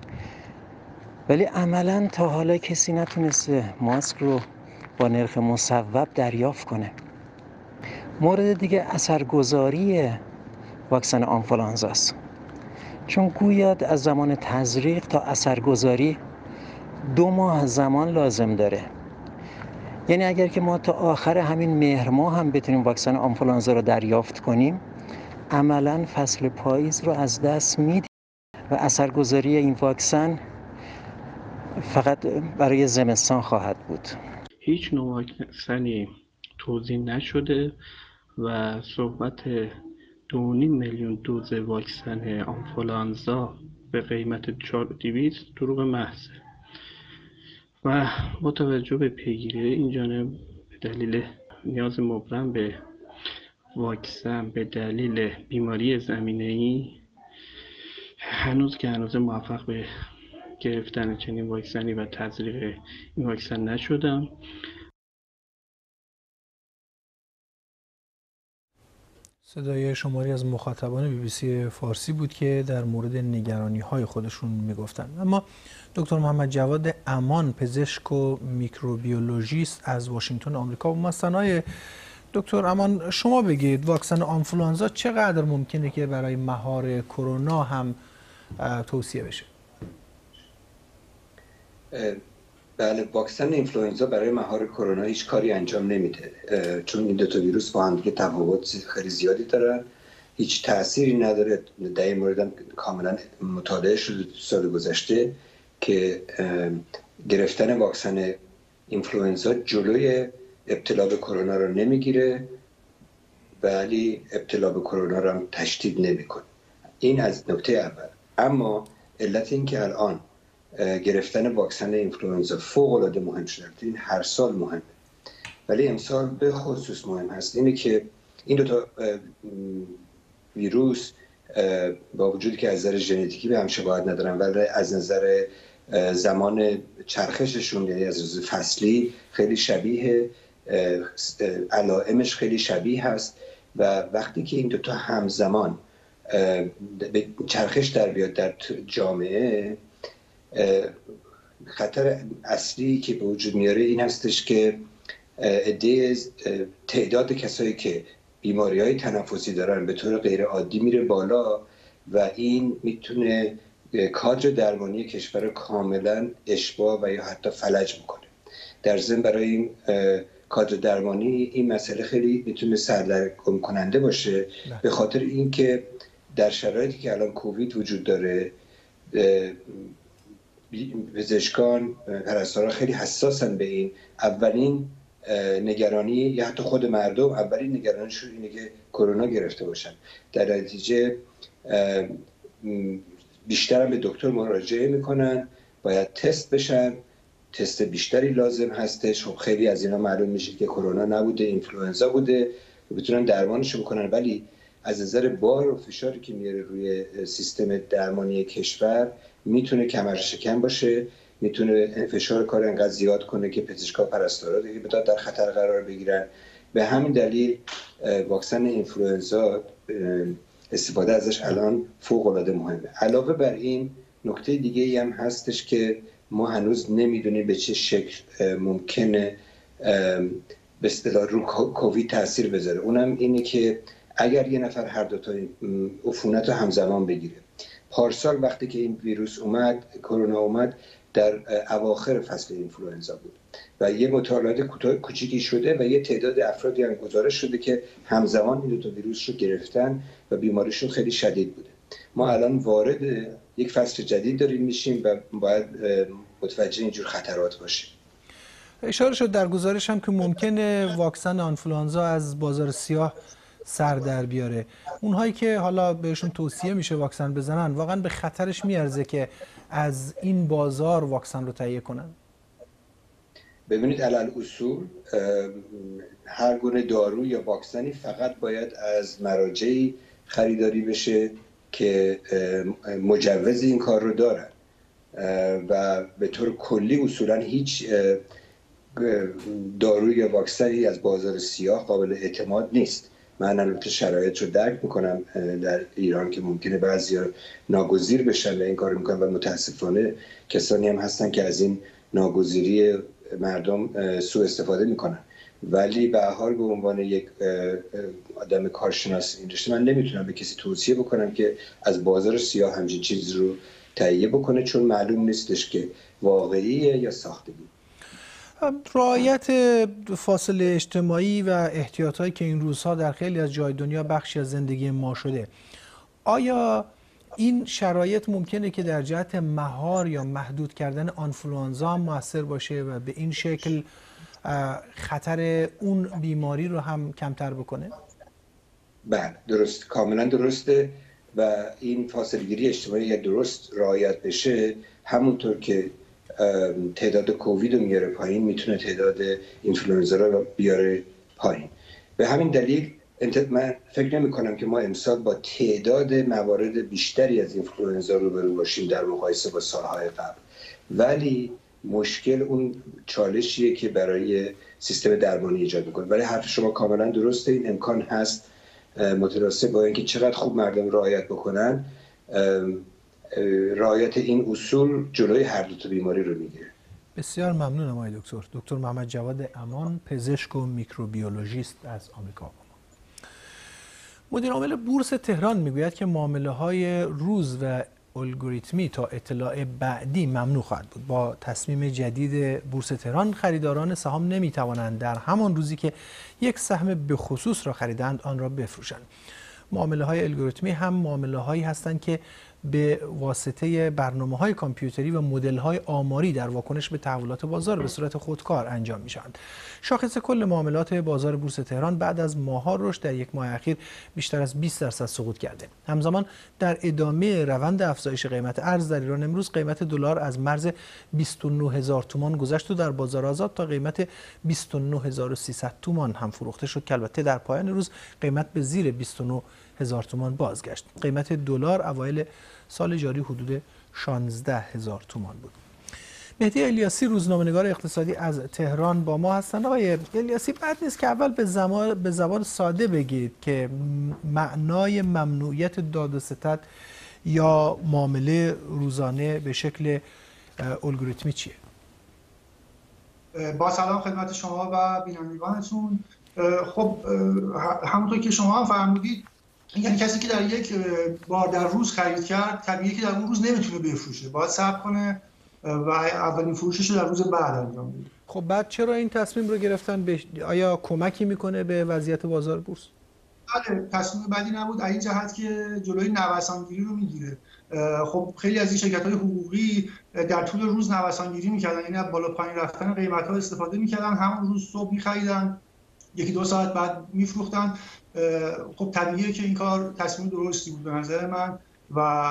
ولی عملاً تا حالا کسی نتونسته ماسک رو با نرخ مصوب دریافت کنه. مورد دیگه اثرگذاری واکسن آنفولانزا است. چون گوید از زمان تزریق تا اثرگذاری دو ماه زمان لازم داره. یعنی اگر که ما تا آخر همین مهر ماه هم بتونیم واکسن آنفولانزا رو دریافت کنیم، عملاً فصل پاییز رو از دست میدیم و اثرگذاری این واکسن فقط برای زمستان خواهد بود. هیچ نوع واکسنی توزیع نشده و صحبت دو و نیم میلیون دوز واکسن آنفولانزا به قیمت دویست دروغ محضه و با توجه به پیگیری این جانب به دلیل نیاز مبرم به واکسن به دلیل بیماری زمینه‌ای هنوز که هنوز موفق به گرفتن چنین واکسنی و تزریق این واکسن نشدم. صدای شماری از مخاطبان بی بی سی فارسی بود که در مورد نگرانی‌های خودشون میگفتن. اما دکتر محمد جواد امان، پزشک و میکروبیولوژیست از واشنگتن آمریکا با مستنای دکتر امان، شما بگید واکسن آنفولانزا چقدر ممکنه که برای مهار کرونا هم توصیه بشه؟ بله، واکسن اینفلوئنزا برای مهار کرونا هیچ کاری انجام نمیده، چون این دو تا ویروس با هم دیگه تفاوت خیلی زیادی دارن، هیچ تأثیری نداره. در این مورد کاملا مطالعه شده سال گذشته که گرفتن واکسن اینفلوئنزا جلوی ابتلا به کرونا رو نمیگیره ولی ابتلا به کرونا رو هم تشدید نمیکنه. این از نکته اول. اما علت این که الان گرفتن واکسن اینفلوئنزا فوق العاده مهم شده، این هر سال مهمه ولی امسال به خصوص مهم هست، اینه که این دو تا ویروس با وجودی که از نظر ژنتیکی به هم شباهت ندارن ولی از نظر زمان چرخششون، یعنی از نظر فصلی خیلی شبیه، علائمش خیلی شبیه هست و وقتی که این دو تا همزمان به چرخش در بیاد در جامعه، خطر اصلی که به وجود میاره این هستش که عده تعداد کسایی که بیماری‌های تنفسی دارن به طور غیر عادی میره بالا و این میتونه کادر درمانی کشور کاملا اشباع و یا حتی فلج میکنه. در ضمن برای این کادر درمانی این مسئله خیلی میتونه سردرگم کننده باشه، به خاطر اینکه در شرایطی که الان کووید وجود داره پزشکان، پرستاران خیلی حساسن به این. اولین نگرانی یا حتی خود مردم اولین نگرانیشون اینه که کرونا گرفته باشن، در نتیجه بیشتر به دکتر مراجعه میکنن، باید تست بشن، تست بیشتری لازم هستش. خب خیلی از اینا معلوم میشه که کرونا نبوده، اینفلوئنزا بوده، بتونن درمانش بکنن، ولی از نظر بار و فشاری که میاره روی سیستم درمانی کشور میتونه کمر شکن باشه، میتونه فشار کار انقدر زیاد کنه که پزشکا پرستارا دیگه بتونن در خطر قرار بگیرن. به همین دلیل واکسن اینفلوئنزا استفاده ازش الان فوق العاده مهمه. علاوه بر این نکته دیگه ای هم هستش که ما هنوز نمیدونیم به چه شکل ممکنه به اصطلاح رو کووید تاثیر بذاره. اونم اینه که اگر یه نفر هر دو تا عفونت رو همزمان بگیره. پارسال وقتی که این ویروس اومد، کرونا اومد، در اواخر فصل اینفلوئنزا بود و یه مطالعات کوچیکی شده و یه تعداد افرادی هم گزارش شده که همزمان این دو تا ویروس رو گرفتن و بیماریشون خیلی شدید بوده. ما الان وارد یک فصل جدید داریم میشیم و باید متوجه اینجور خطرات باشیم. اشاره شد در گزارش هم که ممکنه واکسن آنفولانزا از بازار سیاه سر در بیاره. اونهایی که حالا بهشون توصیه میشه واکسن بزنن، واقعا به خطرش میارزه که از این بازار واکسن رو تهیه کنن؟ ببینید علل اصول هر گونه دارو یا واکسنی فقط باید از مراجعی خریداری بشه که مجوز این کار رو دارن و به طور کلی اصولا هیچ دارو یا واکسنی از بازار سیاه قابل اعتماد نیست. من البته شرایط رو درک میکنم در ایران که ممکنه بعضیا ناگزیر بشن و این کار میکنن و متاسفانه کسانی هم هستن که از این ناگزیری مردم سوء استفاده میکنن، ولی به هر حال به عنوان یک آدم کارشناس این رشته من نمیتونم به کسی توصیه بکنم که از بازار سیاه همچین چیزی رو تهیه بکنه، چون معلوم نیستش که واقعیه یا ساختگی. رعایت فاصله اجتماعی و احتیاطاتی که این روزها در خیلی از جای دنیا بخشی از زندگی ما شده، آیا این شرایط ممکنه که در جهت مهار یا محدود کردن آنفلوانزا هم موثر باشه و به این شکل خطر اون بیماری رو هم کمتر بکنه؟ بله درست، کاملا درسته و این فاصله گیری اجتماعی اگر درست رعایت بشه، همونطور که تعداد کووید رو میاره پایین، میتونه تعداد اینفلوئنزا رو بیاره پایین. به همین دلیل من فکر نمی کنم که ما امسال با تعداد موارد بیشتری از اینفلوئنزا روبرو باشیم در مقایسه با سالهای قبل، ولی مشکل اون چالشیه که برای سیستم درمانی ایجاد میکنه. ولی حرف شما کاملا درسته، این امکان هست متناسب با اینکه چقدر خوب مردم رعایت بکنن، رعایت این اصول جلوی هر دو تا بیماری رو میگیره. بسیار ممنونم آقای دکتر. دکتر محمد جواد امان، پزشک و میکروبیولوژیست از آمریکا. مدیر عامل بورس تهران میگوید که معامله‌های روز و الگوریتمی تا اطلاع بعدی ممنوع خواهد بود. با تصمیم جدید بورس تهران، خریداران سهام نمیتوانند در همان روزی که یک سهم به خصوص را خریدند آن را بفروشند. معامله‌های الگوریتمی هم معامله‌هایی هستند که به واسطه برنامه‌های کامپیوتری و مدل‌های آماری در واکنش به تحولات بازار به صورت خودکار انجام می‌شوند. شاخص کل معاملات بازار بورس تهران بعد از ماه‌ها رشد در یک ماه اخیر بیشتر از بیست درصد سقوط کرده. همزمان در ادامه روند افزایش قیمت ارز در ایران، امروز قیمت دلار از مرز بیست و نه هزار تومان گذشت و در بازار آزاد تا قیمت بیست و نه هزار و سیصد تومان هم فروخته شد که البته در پایان روز قیمت به زیر بیست و نه هزار تومان بازگشت. قیمت دلار اوایل سال جاری حدود شانزده هزار تومان بود. مهدی الیاسی، روزنامه‌نگار اقتصادی از تهران با ما هستند. آقای الیاسی، بعد نیست که اول به زمان به زبان ساده بگید که معنای ممنوعیت داد و ستد یا معامله روزانه به شکل الگوریتمی چیه؟ با سلام خدمت شما و بینندگانتون. خب همونطور که شما هم فرمودید، یعنی کسی که در یک بار در روز خرید کرد، طبیعیه که در اون روز نمیتونه بفروشه، باید صبر کنه و اولین فروشش رو در روز بعد انجام بده. خب بعد چرا این تصمیم رو گرفتن؟ آیا کمکی میکنه به وضعیت بازار بورس؟ بله، تصمیم بدی نبود از این جهت که جلوی نوسانگیری رو میگیره. خب خیلی از این شرکت‌های حقوقی در طول روز نوسانگیری میکردن، یعنی از بالا پایین رفتن قیمت‌ها استفاده میکردن، همون روز صبح میخریدن، یکی دو ساعت بعد میفروختن. خب طبیعیه که این کار تصمیم درستی بود به نظر من و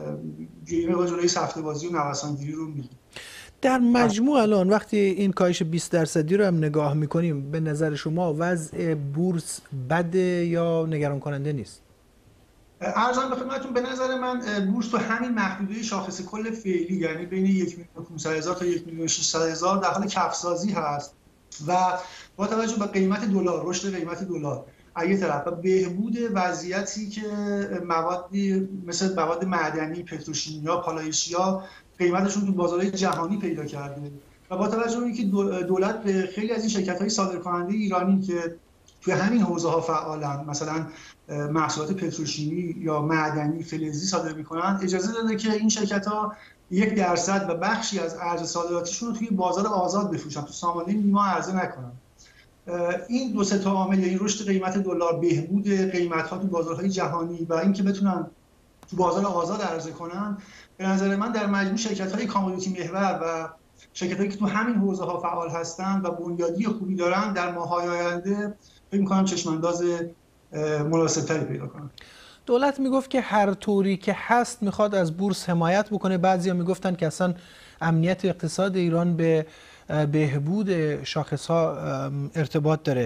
جلوی سفته بازی و نوسانگیری رو میگیره. در مجموع الان وقتی این کاهش بیست درصدی رو هم نگاه میکنیم، به نظر شما وضع بورس بده یا نگران کننده نیست؟ ارزم به خدمتتون، به نظر من بورس تو همین محدوده شاخص کل فعلی، یعنی بین یک میلیون و پانصد هزار تا یک میلیون و ششصد هزار در حال کف‌سازی هست و با توجه به قیمت دلار، رشد قیمت دلار از یک طرف و بهبود وضعیتی که موادی مثل مواد معدنی، پتروشیمیا، پالایشیا قیمتشون تو بازارهای جهانی پیدا کرده و با توجه به اینکه دولت به خیلی از این شرکت‌های صادرکننده ایرانی که توی همین حوزه‌ها فعالن، مثلا محصولات پتروشیمی یا معدنی، فلزی صادر می‌کنن، اجازه داده که این شرکت‌ها یک درصد و بخشی از ارز صادراتیشون رو توی بازار آزاد بفروشن، تو سامانه نیما عرضه نکنن. این دو سه تا عامل، یعنی رشد قیمت دلار، بهبود قیمت‌ها تو بازارهای جهانی و اینکه بتونن تو بازار آزاد عرضه کنن، به نظر من در مجموع شرکت‌های کامودیتی محور و شرکت‌هایی که تو همین حوزه‌ها فعال هستند و بنیادی خوبی دارن، در ماه‌های آینده فکر می‌کنم چشم‌انداز مناسب‌تری پیدا کنن. دولت میگفت که هر طوری که هست میخواد از بورس حمایت بکنه. بعضیا میگفتن که اصلا امنیت اقتصاد ایران به بهبود شاخص‌ها ارتباط داره.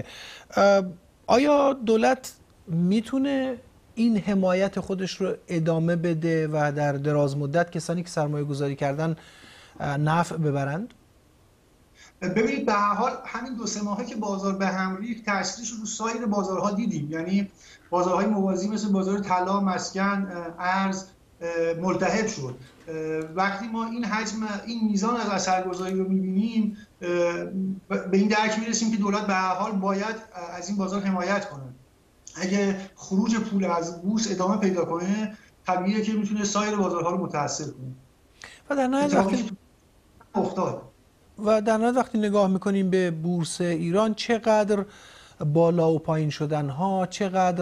آیا دولت میتونه این حمایت خودش رو ادامه بده و در دراز مدت کسانی که سرمایه گذاری کردن نفع ببرند؟ ببینید، به هر حال همین دو سه ماهه که بازار به هم ریخت، تاثیرش رو سایر بازارها دیدیم. یعنی بازارهای موازی مثل بازار طلا، مسکن، ارز ملتهب شد. وقتی ما این حجم این میزان از اثرگذاری رو می‌بینیم به این درک می‌رسیم که دولت به هر حال باید از این بازار حمایت کنه. اگه خروج پول از بورس ادامه پیدا کنه طبیعیه که میتونه سایر بازارها رو متاثر کنه. و در نهایت وقتی افتاد و در نهایت وقتی نگاه میکنیم به بورس ایران چقدر بالا و پایین شدن ها، چقدر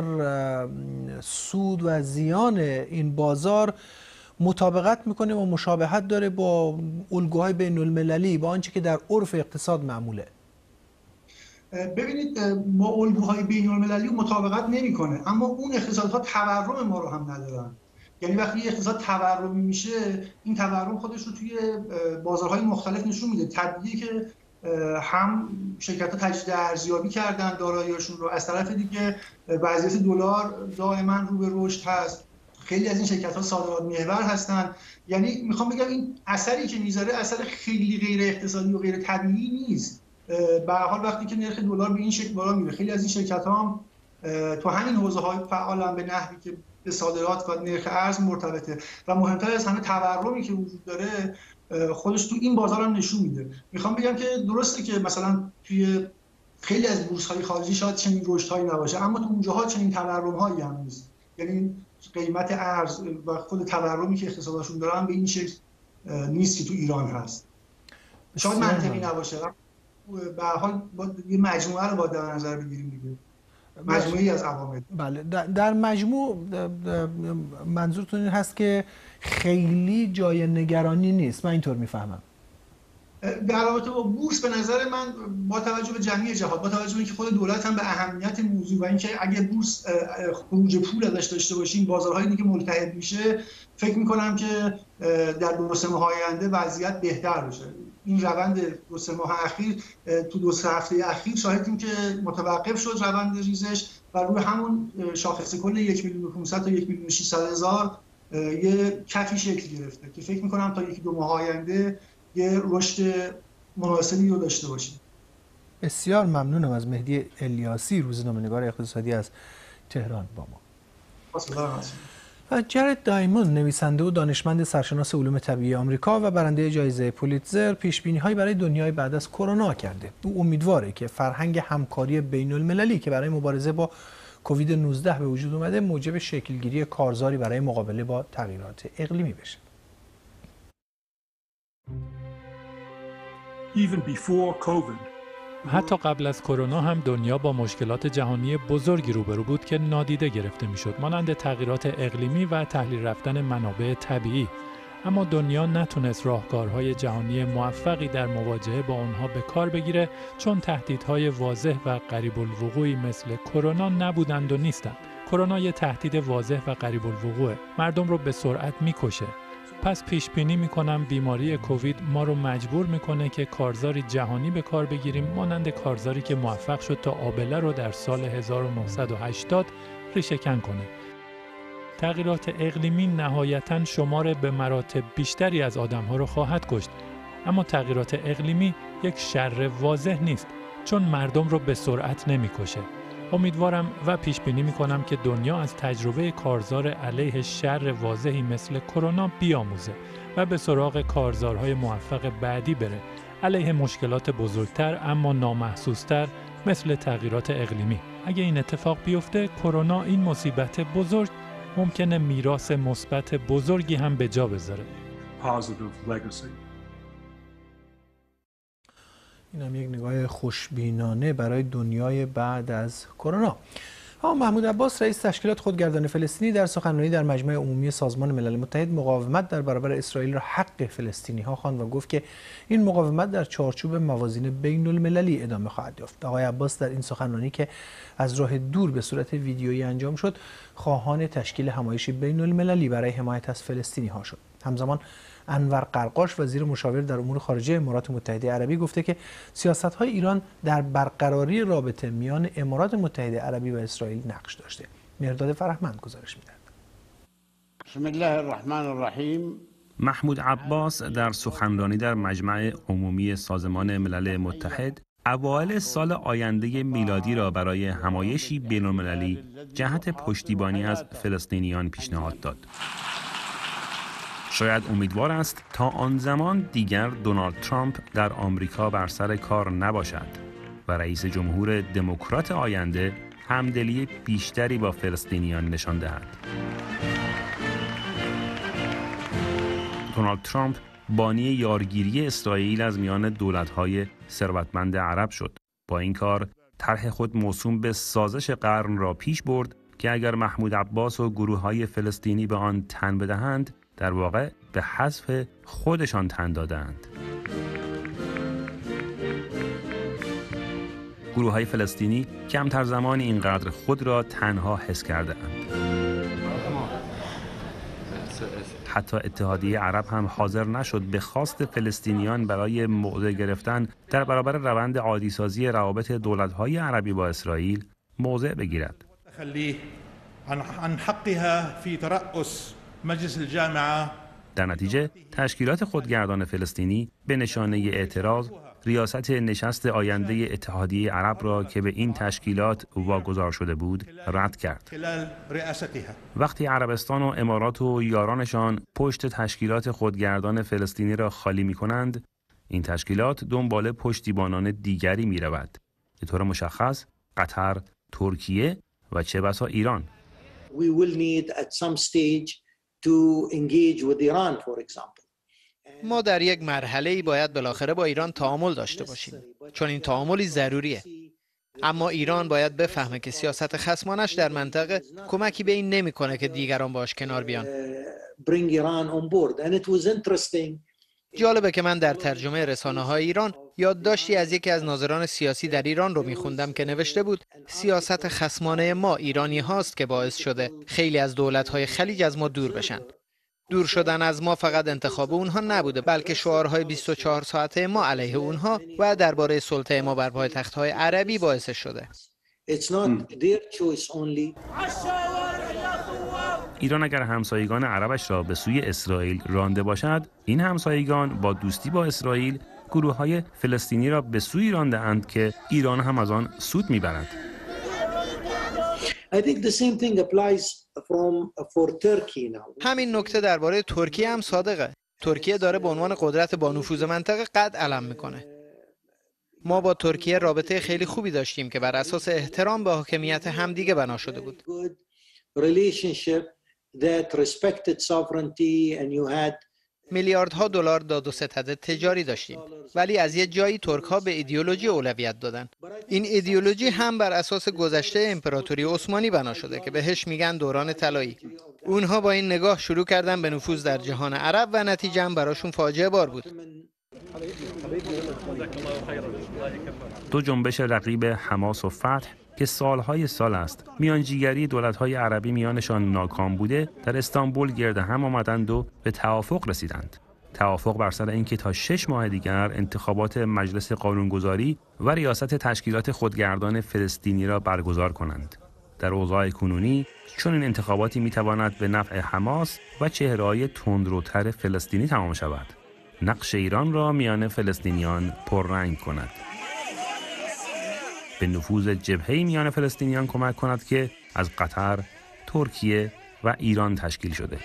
سود و زیان این بازار مطابقت میکنه و مشابهت داره با الگوهای بین المللی، با آنچه که در عرف اقتصاد معموله. ببینید ما الگوهای بین المللی مطابقت نمیکنه، اما اون اقتصادها تورم ما رو هم ندارن. یعنی وقتی اقتصاد تورمی میشه این تورم خودش رو توی بازارهای مختلف نشون میده. طبیعیه که هم شرکت‌ها تجدید ارزیابی کردن دارایی‌هاشون رو، از طرف دیگه وضعیت دلار دائما رو به رشد هست. خیلی از این شرکت‌ها صادرات محور هستن. یعنی میخوام بگم این اثری که میذاره اثر خیلی غیر اقتصادی و غیر طبیعی نیست. به هر حال وقتی که نرخ دلار به این شکل بالا میره، خیلی از این شرکت‌ها هم تو همین حوزه‌های فعالن به نحوی که به صادرات و نرخ ارز مرتبطه و مهمتر از همه تورمی که وجود داره خودش تو این بازار هم نشون میده. میخوام بگم که درسته که مثلا توی خیلی از بورس‌های خارجی شاید چنین رشدهایی نباشه، اما تو اونجاها چنین تورم‌هایی هم نیست. یعنی قیمت ارز و خود تورمی که اقتصادشون دارن به این شکل نیست که تو ایران هست. شاید منطقی نباشه، به هر حال یه مجموعه رو باید در نظر بگیریم دیگه. مجموعی از عوامل. بله، در مجموع منظورتون این هست که خیلی جای نگرانی نیست، من اینطور میفهمم. در رابطه با بورس به نظر من با توجه به جمعی جهات، با توجه به اینکه خود دولت هم به اهمیت موضوع و اینکه اگه بورس خروج پول ازش داشته باشیم بازارهای دیگه ملتهب میشه، فکر میکنم که در دو سه ماه آینده وضعیت بهتر بشه. این روند دو سه ماه اخیر تو دو سه هفته اخیر شاهدیم که متوقف شد روند ریزش و روی همون شاخص کل یک میلیون و پانصد تا یک میلیون و ششصد هزار یه کفی شکل گرفته که فکر میکنم تا یکی دو ماه آینده یه رشد مناسبی رو داشته باشیم. بسیار ممنونم از مهدی الیاسی، روزنامه‌نگار اقتصادی از تهران با ما. و جرد دایموند، نویسنده و دانشمند سرشناس علوم طبیعی آمریکا و برنده جایزه پولیتزر، پیش‌بینی‌هایی برای دنیای بعد از کرونا کرده. او امیدواره که فرهنگ همکاری بین‌المللی که برای مبارزه با کووید نوزده به وجود اومده موجب شکلگیری کارزاری برای مقابله با تغییرات اقلیمی بشه. Even before COVID, حتی قبل از کرونا هم دنیا با مشکلات جهانی بزرگی روبرو بود که نادیده گرفته میشد، مانند تغییرات اقلیمی و تحلیل رفتن منابع طبیعی. اما دنیا نتونست راهکارهای جهانی موفقی در مواجهه با آنها به کار بگیره، چون تهدیدهای واضح و قریب الوقوعی مثل کرونا نبودند و نیستند. کرونا یه تهدید واضح و قریب الوقوعه، مردم رو به سرعت میکشه. پس پیش بینی میکنم بیماری کووید ما رو مجبور میکنه که کارزاری جهانی به کار بگیریم، مانند کارزاری که موفق شد تا آبله رو در سال هزار و نهصد و هشتاد ریشه‌کن کنه. تغییرات اقلیمی نهایتاً شمار به مراتب بیشتری از آدم‌ها رو خواهد کشت، اما تغییرات اقلیمی یک شر واضح نیست، چون مردم رو به سرعت نمیکشه. امیدوارم و پیش بینی میکنم که دنیا از تجربه کارزار علیه شر واضحی مثل کرونا بیاموزه و به سراغ کارزارهای موفق بعدی بره علیه مشکلات بزرگتر اما نامحسوستر مثل تغییرات اقلیمی. اگه این اتفاق بیفته، کرونا این مصیبت بزرگ ممکنه میراث مثبت بزرگی هم به جا بذاره. positive legacy. این هم یک نگاه خوشبینانه برای دنیای بعد از کرونا. محمود عباس، رئیس تشکیلات خودگردان فلسطینی، در سخنرانی در مجمع عمومی سازمان ملل متحد مقاومت در برابر اسرائیل را حق فلسطینی ها خواند و گفت که این مقاومت در چارچوب موازین بین المللی ادامه خواهد یافت. آقای عباس در این سخنرانی که از راه دور به صورت ویدیویی انجام شد، خواهان تشکیل همایشی بین المللی برای حمایت از فلسطینی ها شد. همزمان انور قرقاش، وزیر مشاور در امور خارجه امارات متحده عربی، گفته که سیاست‌های ایران در برقراری رابطه میان امارات متحده عربی و اسرائیل نقش داشته. مهرداد فرهمند گزارش می‌دهد. بسم الله الرحمن الرحیم. محمود عباس در سخنرانی در مجمع عمومی سازمان ملل متحد اوایل سال آینده میلادی را برای همایشی بین‌المللی جهت پشتیبانی از فلسطینیان پیشنهاد داد. شاید امیدوار است تا آن زمان دیگر دونالد ترامپ در آمریکا بر سر کار نباشد و رئیس جمهور دموکرات آینده همدلی بیشتری با فلسطینیان نشان دهد. دونالد ترامپ بانی یارگیری اسرائیل از میان دولت‌های ثروتمند عرب شد. با این کار طرح خود موسوم به سازش قرن را پیش برد که اگر محمود عباس و گروه‌های فلسطینی به آن تن بدهند، در واقع به حذف خودشان تن دادند. گروه‌های فلسطینی کمتر زمانی اینقدر خود را تنها حس کرده‌اند. حتی اتحادیه عرب هم حاضر نشد به خواست فلسطینیان برای موضع گرفتن در برابر روند عادی‌سازی روابط دولت‌های عربی با اسرائیل موضع بگیرد. عن حقها في ترأس مجلس الجامعة. در نتیجه تشکیلات خودگردان فلسطینی به نشانه اعتراض ریاست نشست آینده اتحادیه عرب را که به این تشکیلات واگذار شده بود رد کرد. وقتی عربستان و امارات و یارانشان پشت تشکیلات خودگردان فلسطینی را خالی می کنند، این تشکیلات دنبال پشتیبانان دیگری می رود. به طور مشخص قطر، ترکیه و چه بسا ایران. We will need at some stage to engage with Iran, for example. ما در یک مرحله‌ای باید بالاخره با ایران تعامل داشته باشیم، چون این تعاملی ضروریه. اما ایران باید بفهمه که سیاست خصمانش در منطقه کمکی به این نمی‌کنه که دیگران باش کنار بیان. Bring Iran on board. And it was interesting. جالبه که من در ترجمه رسانه‌های ایران یادداشتی از یکی از ناظران سیاسی در ایران رو می‌خوندم که نوشته بود سیاست خصمانه ما ایرانی هاست که باعث شده خیلی از دولت‌های خلیج از ما دور بشن. دور شدن از ما فقط انتخاب اونها نبوده، بلکه شعارهای بیست و چهار ساعته ما علیه اونها و درباره سلطه ما بر پایتخت‌های عربی باعث شده. It's not their choice only. ایران اگر همسایگان عربش را به سوی اسرائیل رانده باشد، این همسایگان با دوستی با اسرائیل گروه‌های فلسطینی را به سوی رانده اند که ایران هم از آن سود می‌برد. I think the same thing applies from for Turkey now. همین نکته درباره ترکیه هم صادقه. ترکیه داره به عنوان قدرت با نفوذ منطقه قد علم میکنه. ما با ترکیه رابطه خیلی خوبی داشتیم که بر اساس احترام به حاکمیت همدیگه بنا شده بود. Relationship that respected sovereignty and you had میلیاردها دلار داد و ستد تجاری داشتیم، ولی از یه جایی ترک‌ها به ایدئولوژی اولویت دادن. این ایدئولوژی هم بر اساس گذشته امپراتوری عثمانی بنا شده که بهش میگن دوران طلایی. اونها با این نگاه شروع کردن به نفوذ در جهان عرب و نتیجه هم براشون فاجعه بار بود. دو جنبش رقیب حماس و فتح که سالهای سال است میانجیگری دولت‌های عربی میانشان ناکام بوده، در استانبول گرد هم آمدند و به توافق رسیدند. توافق بر سر اینکه تا شش ماه دیگر انتخابات مجلس قانونگذاری و ریاست تشکیلات خودگردان فلسطینی را برگزار کنند. در اوضاع کنونی چون این انتخاباتی میتواند به نفع حماس و چهره‌های تندروتر فلسطینی تمام شود، نقش ایران را میان فلسطینیان پررنگ کند. به نفوذ جبهه‌ای میان فلسطینیان کمک کند که از قطر، ترکیه و ایران تشکیل شده.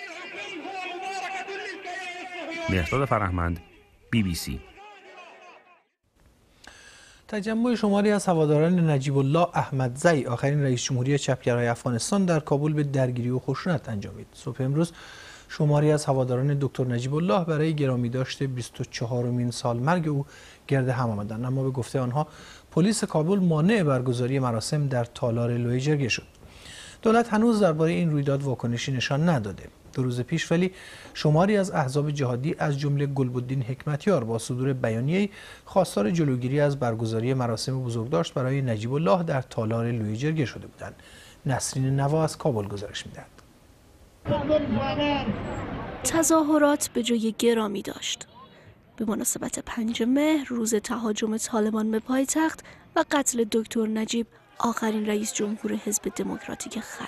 مهرداد فرهمند، بی بی سی. تجمع شماری از هواداران نجیب الله احمدزی آخرین رئیس جمهوری چپگرای افغانستان در کابل به درگیری و خشونت انجامید. صبح امروز شماری از هواداران دکتر نجیب الله برای گرامی داشته بیست و چهارمین سالمرگ او گرد هم آمدند، اما به گفته آنها پلیس کابل مانع برگزاری مراسم در تالار لوی جرگه شد. دولت هنوز درباره این رویداد واکنشی نشان نداده. دو روز پیش ولی شماری از احزاب جهادی از جمله گلبدین حکمتیار با صدور بیانیه‌ای خواستار جلوگیری از برگزاری مراسم بزرگداشت برای نجیب الله در تالار لوی جرگه شده بودند. نسرین نوا از کابل گزارش می‌دهد. تظاهرات به جای گرامی داشت. به مناسبت پنج مهر روز تهاجم طالبان به پایتخت و قتل دکتر نجیب آخرین رئیس جمهور حزب دموکراتیک خلق.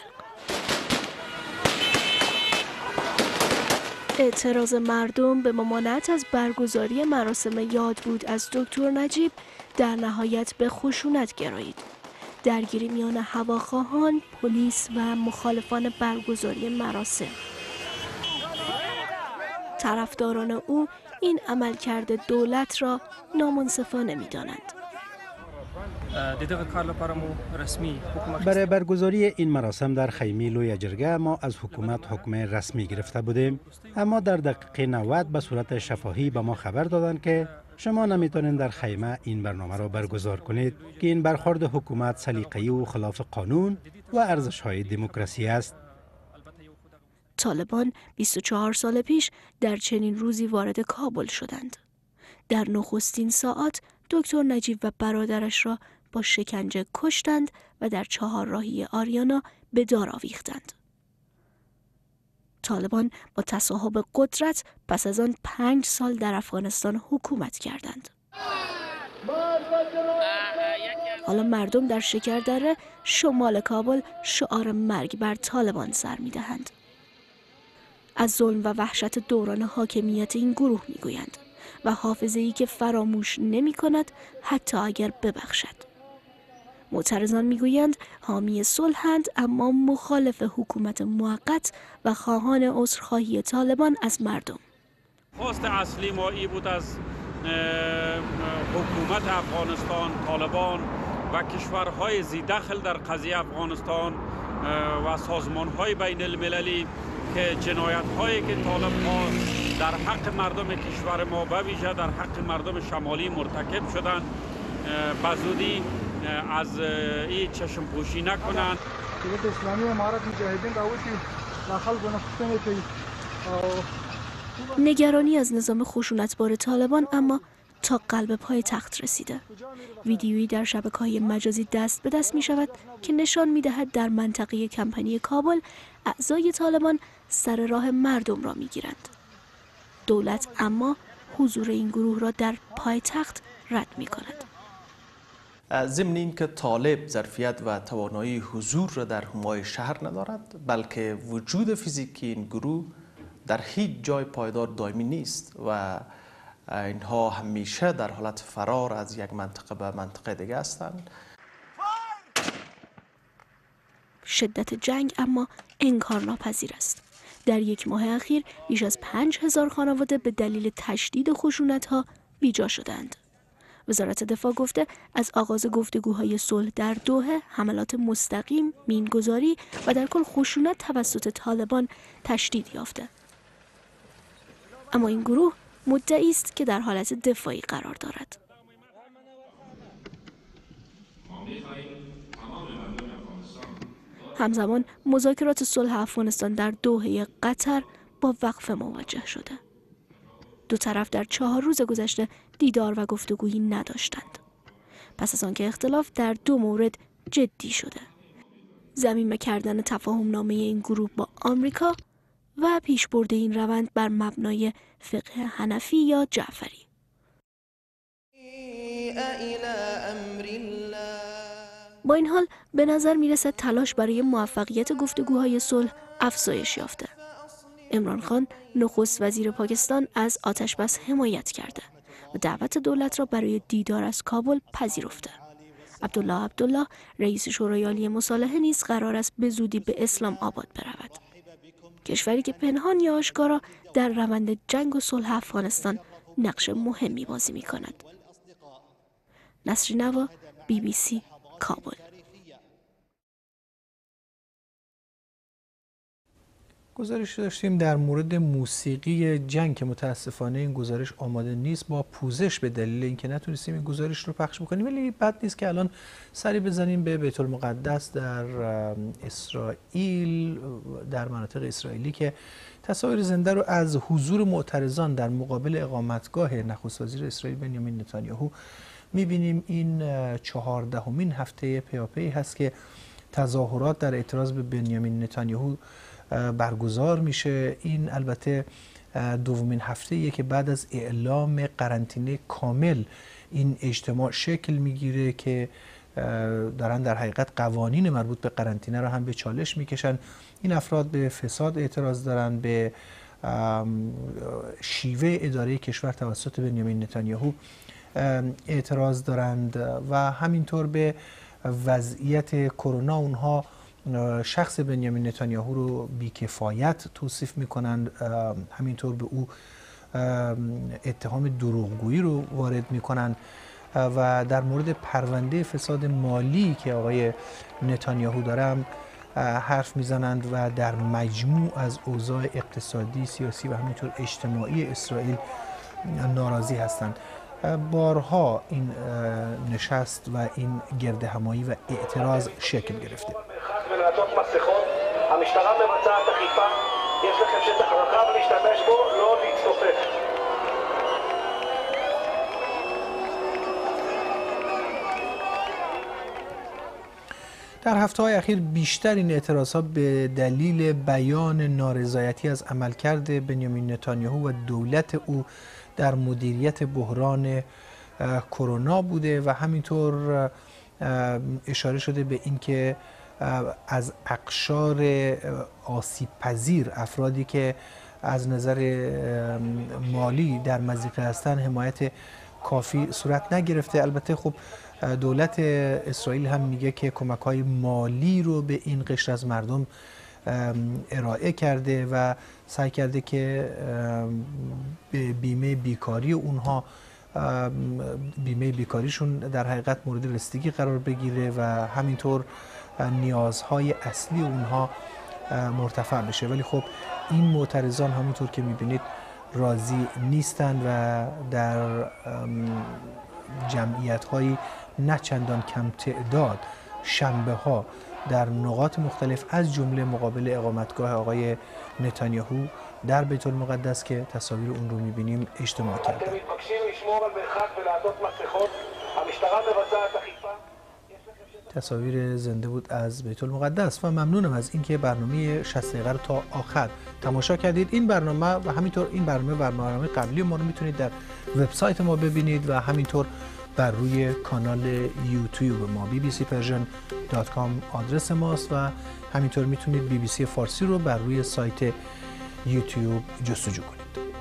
اعتراض مردم به ممانعت از برگزاری مراسم یادبود از دکتر نجیب در نهایت به خشونت گرایید. درگیری میان هواخواهان، پلیس و مخالفان برگزاری مراسم. طرفداران او این عملکرد دولت را نامنصفانه می‌دانند. برای برگزاری این مراسم در خیمه لوی جرگه ما از حکومت حکم رسمی گرفته بودیم، اما در دقیقه نود به صورت شفاهی به ما خبر دادند که شما نمیتونید در خیمه این برنامه را برگزار کنید که این برخورد حکومت سلیقه‌ای و خلاف قانون و ارزش‌های دموکراسی است. طالبان بیست و چهار سال پیش در چنین روزی وارد کابل شدند. در نخستین ساعات دکتر نجیب و برادرش را با شکنجه کشتند و در چهارراهی آریانا به دار آویختند. طالبان با تصاحب قدرت پس از آن پنج سال در افغانستان حکومت کردند. حالا مردم در شکردره شمال کابل شعار مرگ بر طالبان سر می‌دهند. از ظلم و وحشت دوران حاکمیت این گروه می‌گویند و حافظه‌ای که فراموش نمی‌کند حتی اگر ببخشد. معترضان میگویند حامی صلحند اما مخالف حکومت موقت و خواهان عذرخواهی طالبان از مردم. خواست اصلی ما ای بود از حکومت افغانستان، طالبان و کشورهای زی دخل در قضیه افغانستان و سازمانهای بین المللی که جنایت‌هایی که طالب‌ها در حق مردم کشور ما به ویژه در حق مردم شمالی مرتکب شدند به زودی از این چشم پوشی نکنند. دولت اسلامی امارت مجاهدین راوتی داخل بنفسه کوي. نگرانی از نظام خشونتبار طالبان اما تا قلب پای تخت رسیده. ویدیویی در شبکه‌های مجازی دست به دست می شود که نشان می دهد در منطقه کمپانی کابل اعضای طالبان سر راه مردم را می گیرند. دولت اما حضور این گروه را در پای تخت رد می کند. ضمن اینکه طالب ظرفیت و توانایی حضور را در حمای شهر ندارد، بلکه وجود فیزیکی این گروه در هیچ جای پایدار دائمی نیست و اینها همیشه در حالت فرار از یک منطقه به منطقه دیگه هستند. شدت جنگ اما انکارناپذیر است. در یک ماه اخیر بیش از پنج هزار خانواده به دلیل تشدید خشونت‌ها بیجا شدند. وزارت دفاع گفته از آغاز گفتگوهای صلح در دوحه حملات مستقیم، مینگذاری و در کل خشونت توسط طالبان تشدید یافته. اما این گروه مدعی است که در حالت دفاعی قرار دارد. همزمان مذاکرات صلح افغانستان در دوحه قطر با وقفه مواجه شده. دو طرف در چهار روز گذشته دیدار و گفتگویی نداشتند. پس از آنکه اختلاف در دو مورد جدی شده: ضمیمه کردن تفاهم نامه این گروه با آمریکا و پیشبرد این روند بر مبنای فقه حنفی یا جعفری. با این حال به نظر میرسد تلاش برای موفقیت گفتگوهای صلح افزایش یافته. عمران خان نخست وزیر پاکستان از آتش بس حمایت کرده و دعوت دولت را برای دیدار از کابل پذیرفته. عبدالله عبدالله رئیس شورای عالی مصالحه نیز قرار است به زودی به اسلام آباد برود. کشوری که پنهان یا آشکارا در روند جنگ و صلح افغانستان نقش مهمی بازی می کند. نسرین نوا، بی بی سی، کابل. گزارش داشتیم در مورد موسیقی جنگ که متاسفانه این گزارش آماده نیست با پوزش به دلیل اینکه نتونستیم این گزارش رو پخش بکنیم، ولی بد نیست که الان سری بزنیم به بیت المقدس در اسرائیل، در مناطق اسرائیلی که تصاویر زنده رو از حضور معترضان در مقابل اقامتگاه نخست وزیر اسرائیل بنیامین نتانیاهو می‌بینیم. این چهاردهمین هفته پیاپی هست که تظاهرات در اعتراض به بنیامین نتانیاهو برگزار میشه. این البته دومین هفته‌ایه که بعد از اعلام قرنطینه کامل این اجتماع شکل میگیره که دارن در حقیقت قوانین مربوط به قرنطینه را هم به چالش میکشن. این افراد به فساد اعتراض دارن، به شیوه اداره کشور توسط بنیامین نتانیاهو اعتراض دارند و همینطور به وضعیت کرونا. اونها شخص بنیامین نتانیاهو رو بیکفایت توصیف میکنند، همینطور به او اتهام دروغگویی رو وارد میکنند و در مورد پرونده فساد مالی که آقای نتانیاهو داره حرف میزنند و در مجموع از اوضاع اقتصادی، سیاسی و همینطور اجتماعی اسرائیل ناراضی هستند. بارها این نشست و این گرد همایی و اعتراض شکل گرفته. המשטרה מבצעת אכיפה, יש לכם שטח רחב להשתמש בו, לא להצטופף. در هفته‌های اخیر بیشتر این اعتراضات به دلیل بیان نارضایتی از عملکرد بنیامین نتانیاهو و دولت او در مدیریت بحران کرونا بوده و همینطور اشاره شده به اینکه از اقشار آسیب پذیر، افرادی که از نظر مالی در مضیقه هستند، حمایت کافی صورت نگرفته. البته خب دولت اسرائیل هم میگه که کمک‌های مالی رو به این قشر از مردم ارائه کرده و سعی کرده که به بیمه بیکاری اونها بیمه بیکاریشون در حقیقت مورد رسیدگی قرار بگیره و همینطور نیازهای اصلی اونها مرتفع بشه. ولی خب این معترضان همونطور که میبینید راضی نیستند و در جمعیت‌های نه چندان کم تعداد شنبه ها در نقاط مختلف از جمله مقابل اقامتگاه آقای نتانیاهو در بیت المقدس که تصاویر اون رو میبینیم اجتماع کردن. تصاویر زنده بود از بیت المقدس و ممنونم از اینکه برنامه شصت دقیقه رو تا آخر تماشا کردید. این برنامه و همینطور این برنامه و برنامه قبلی ما رو میتونید در وبسایت ما ببینید و همینطور بر روی کانال یوتیوب ما بی بی سی پرژن دات کام آدرس ماست و همینطور میتونید بی بی سی فارسی رو بر روی سایت یوتیوب جستجو کنید.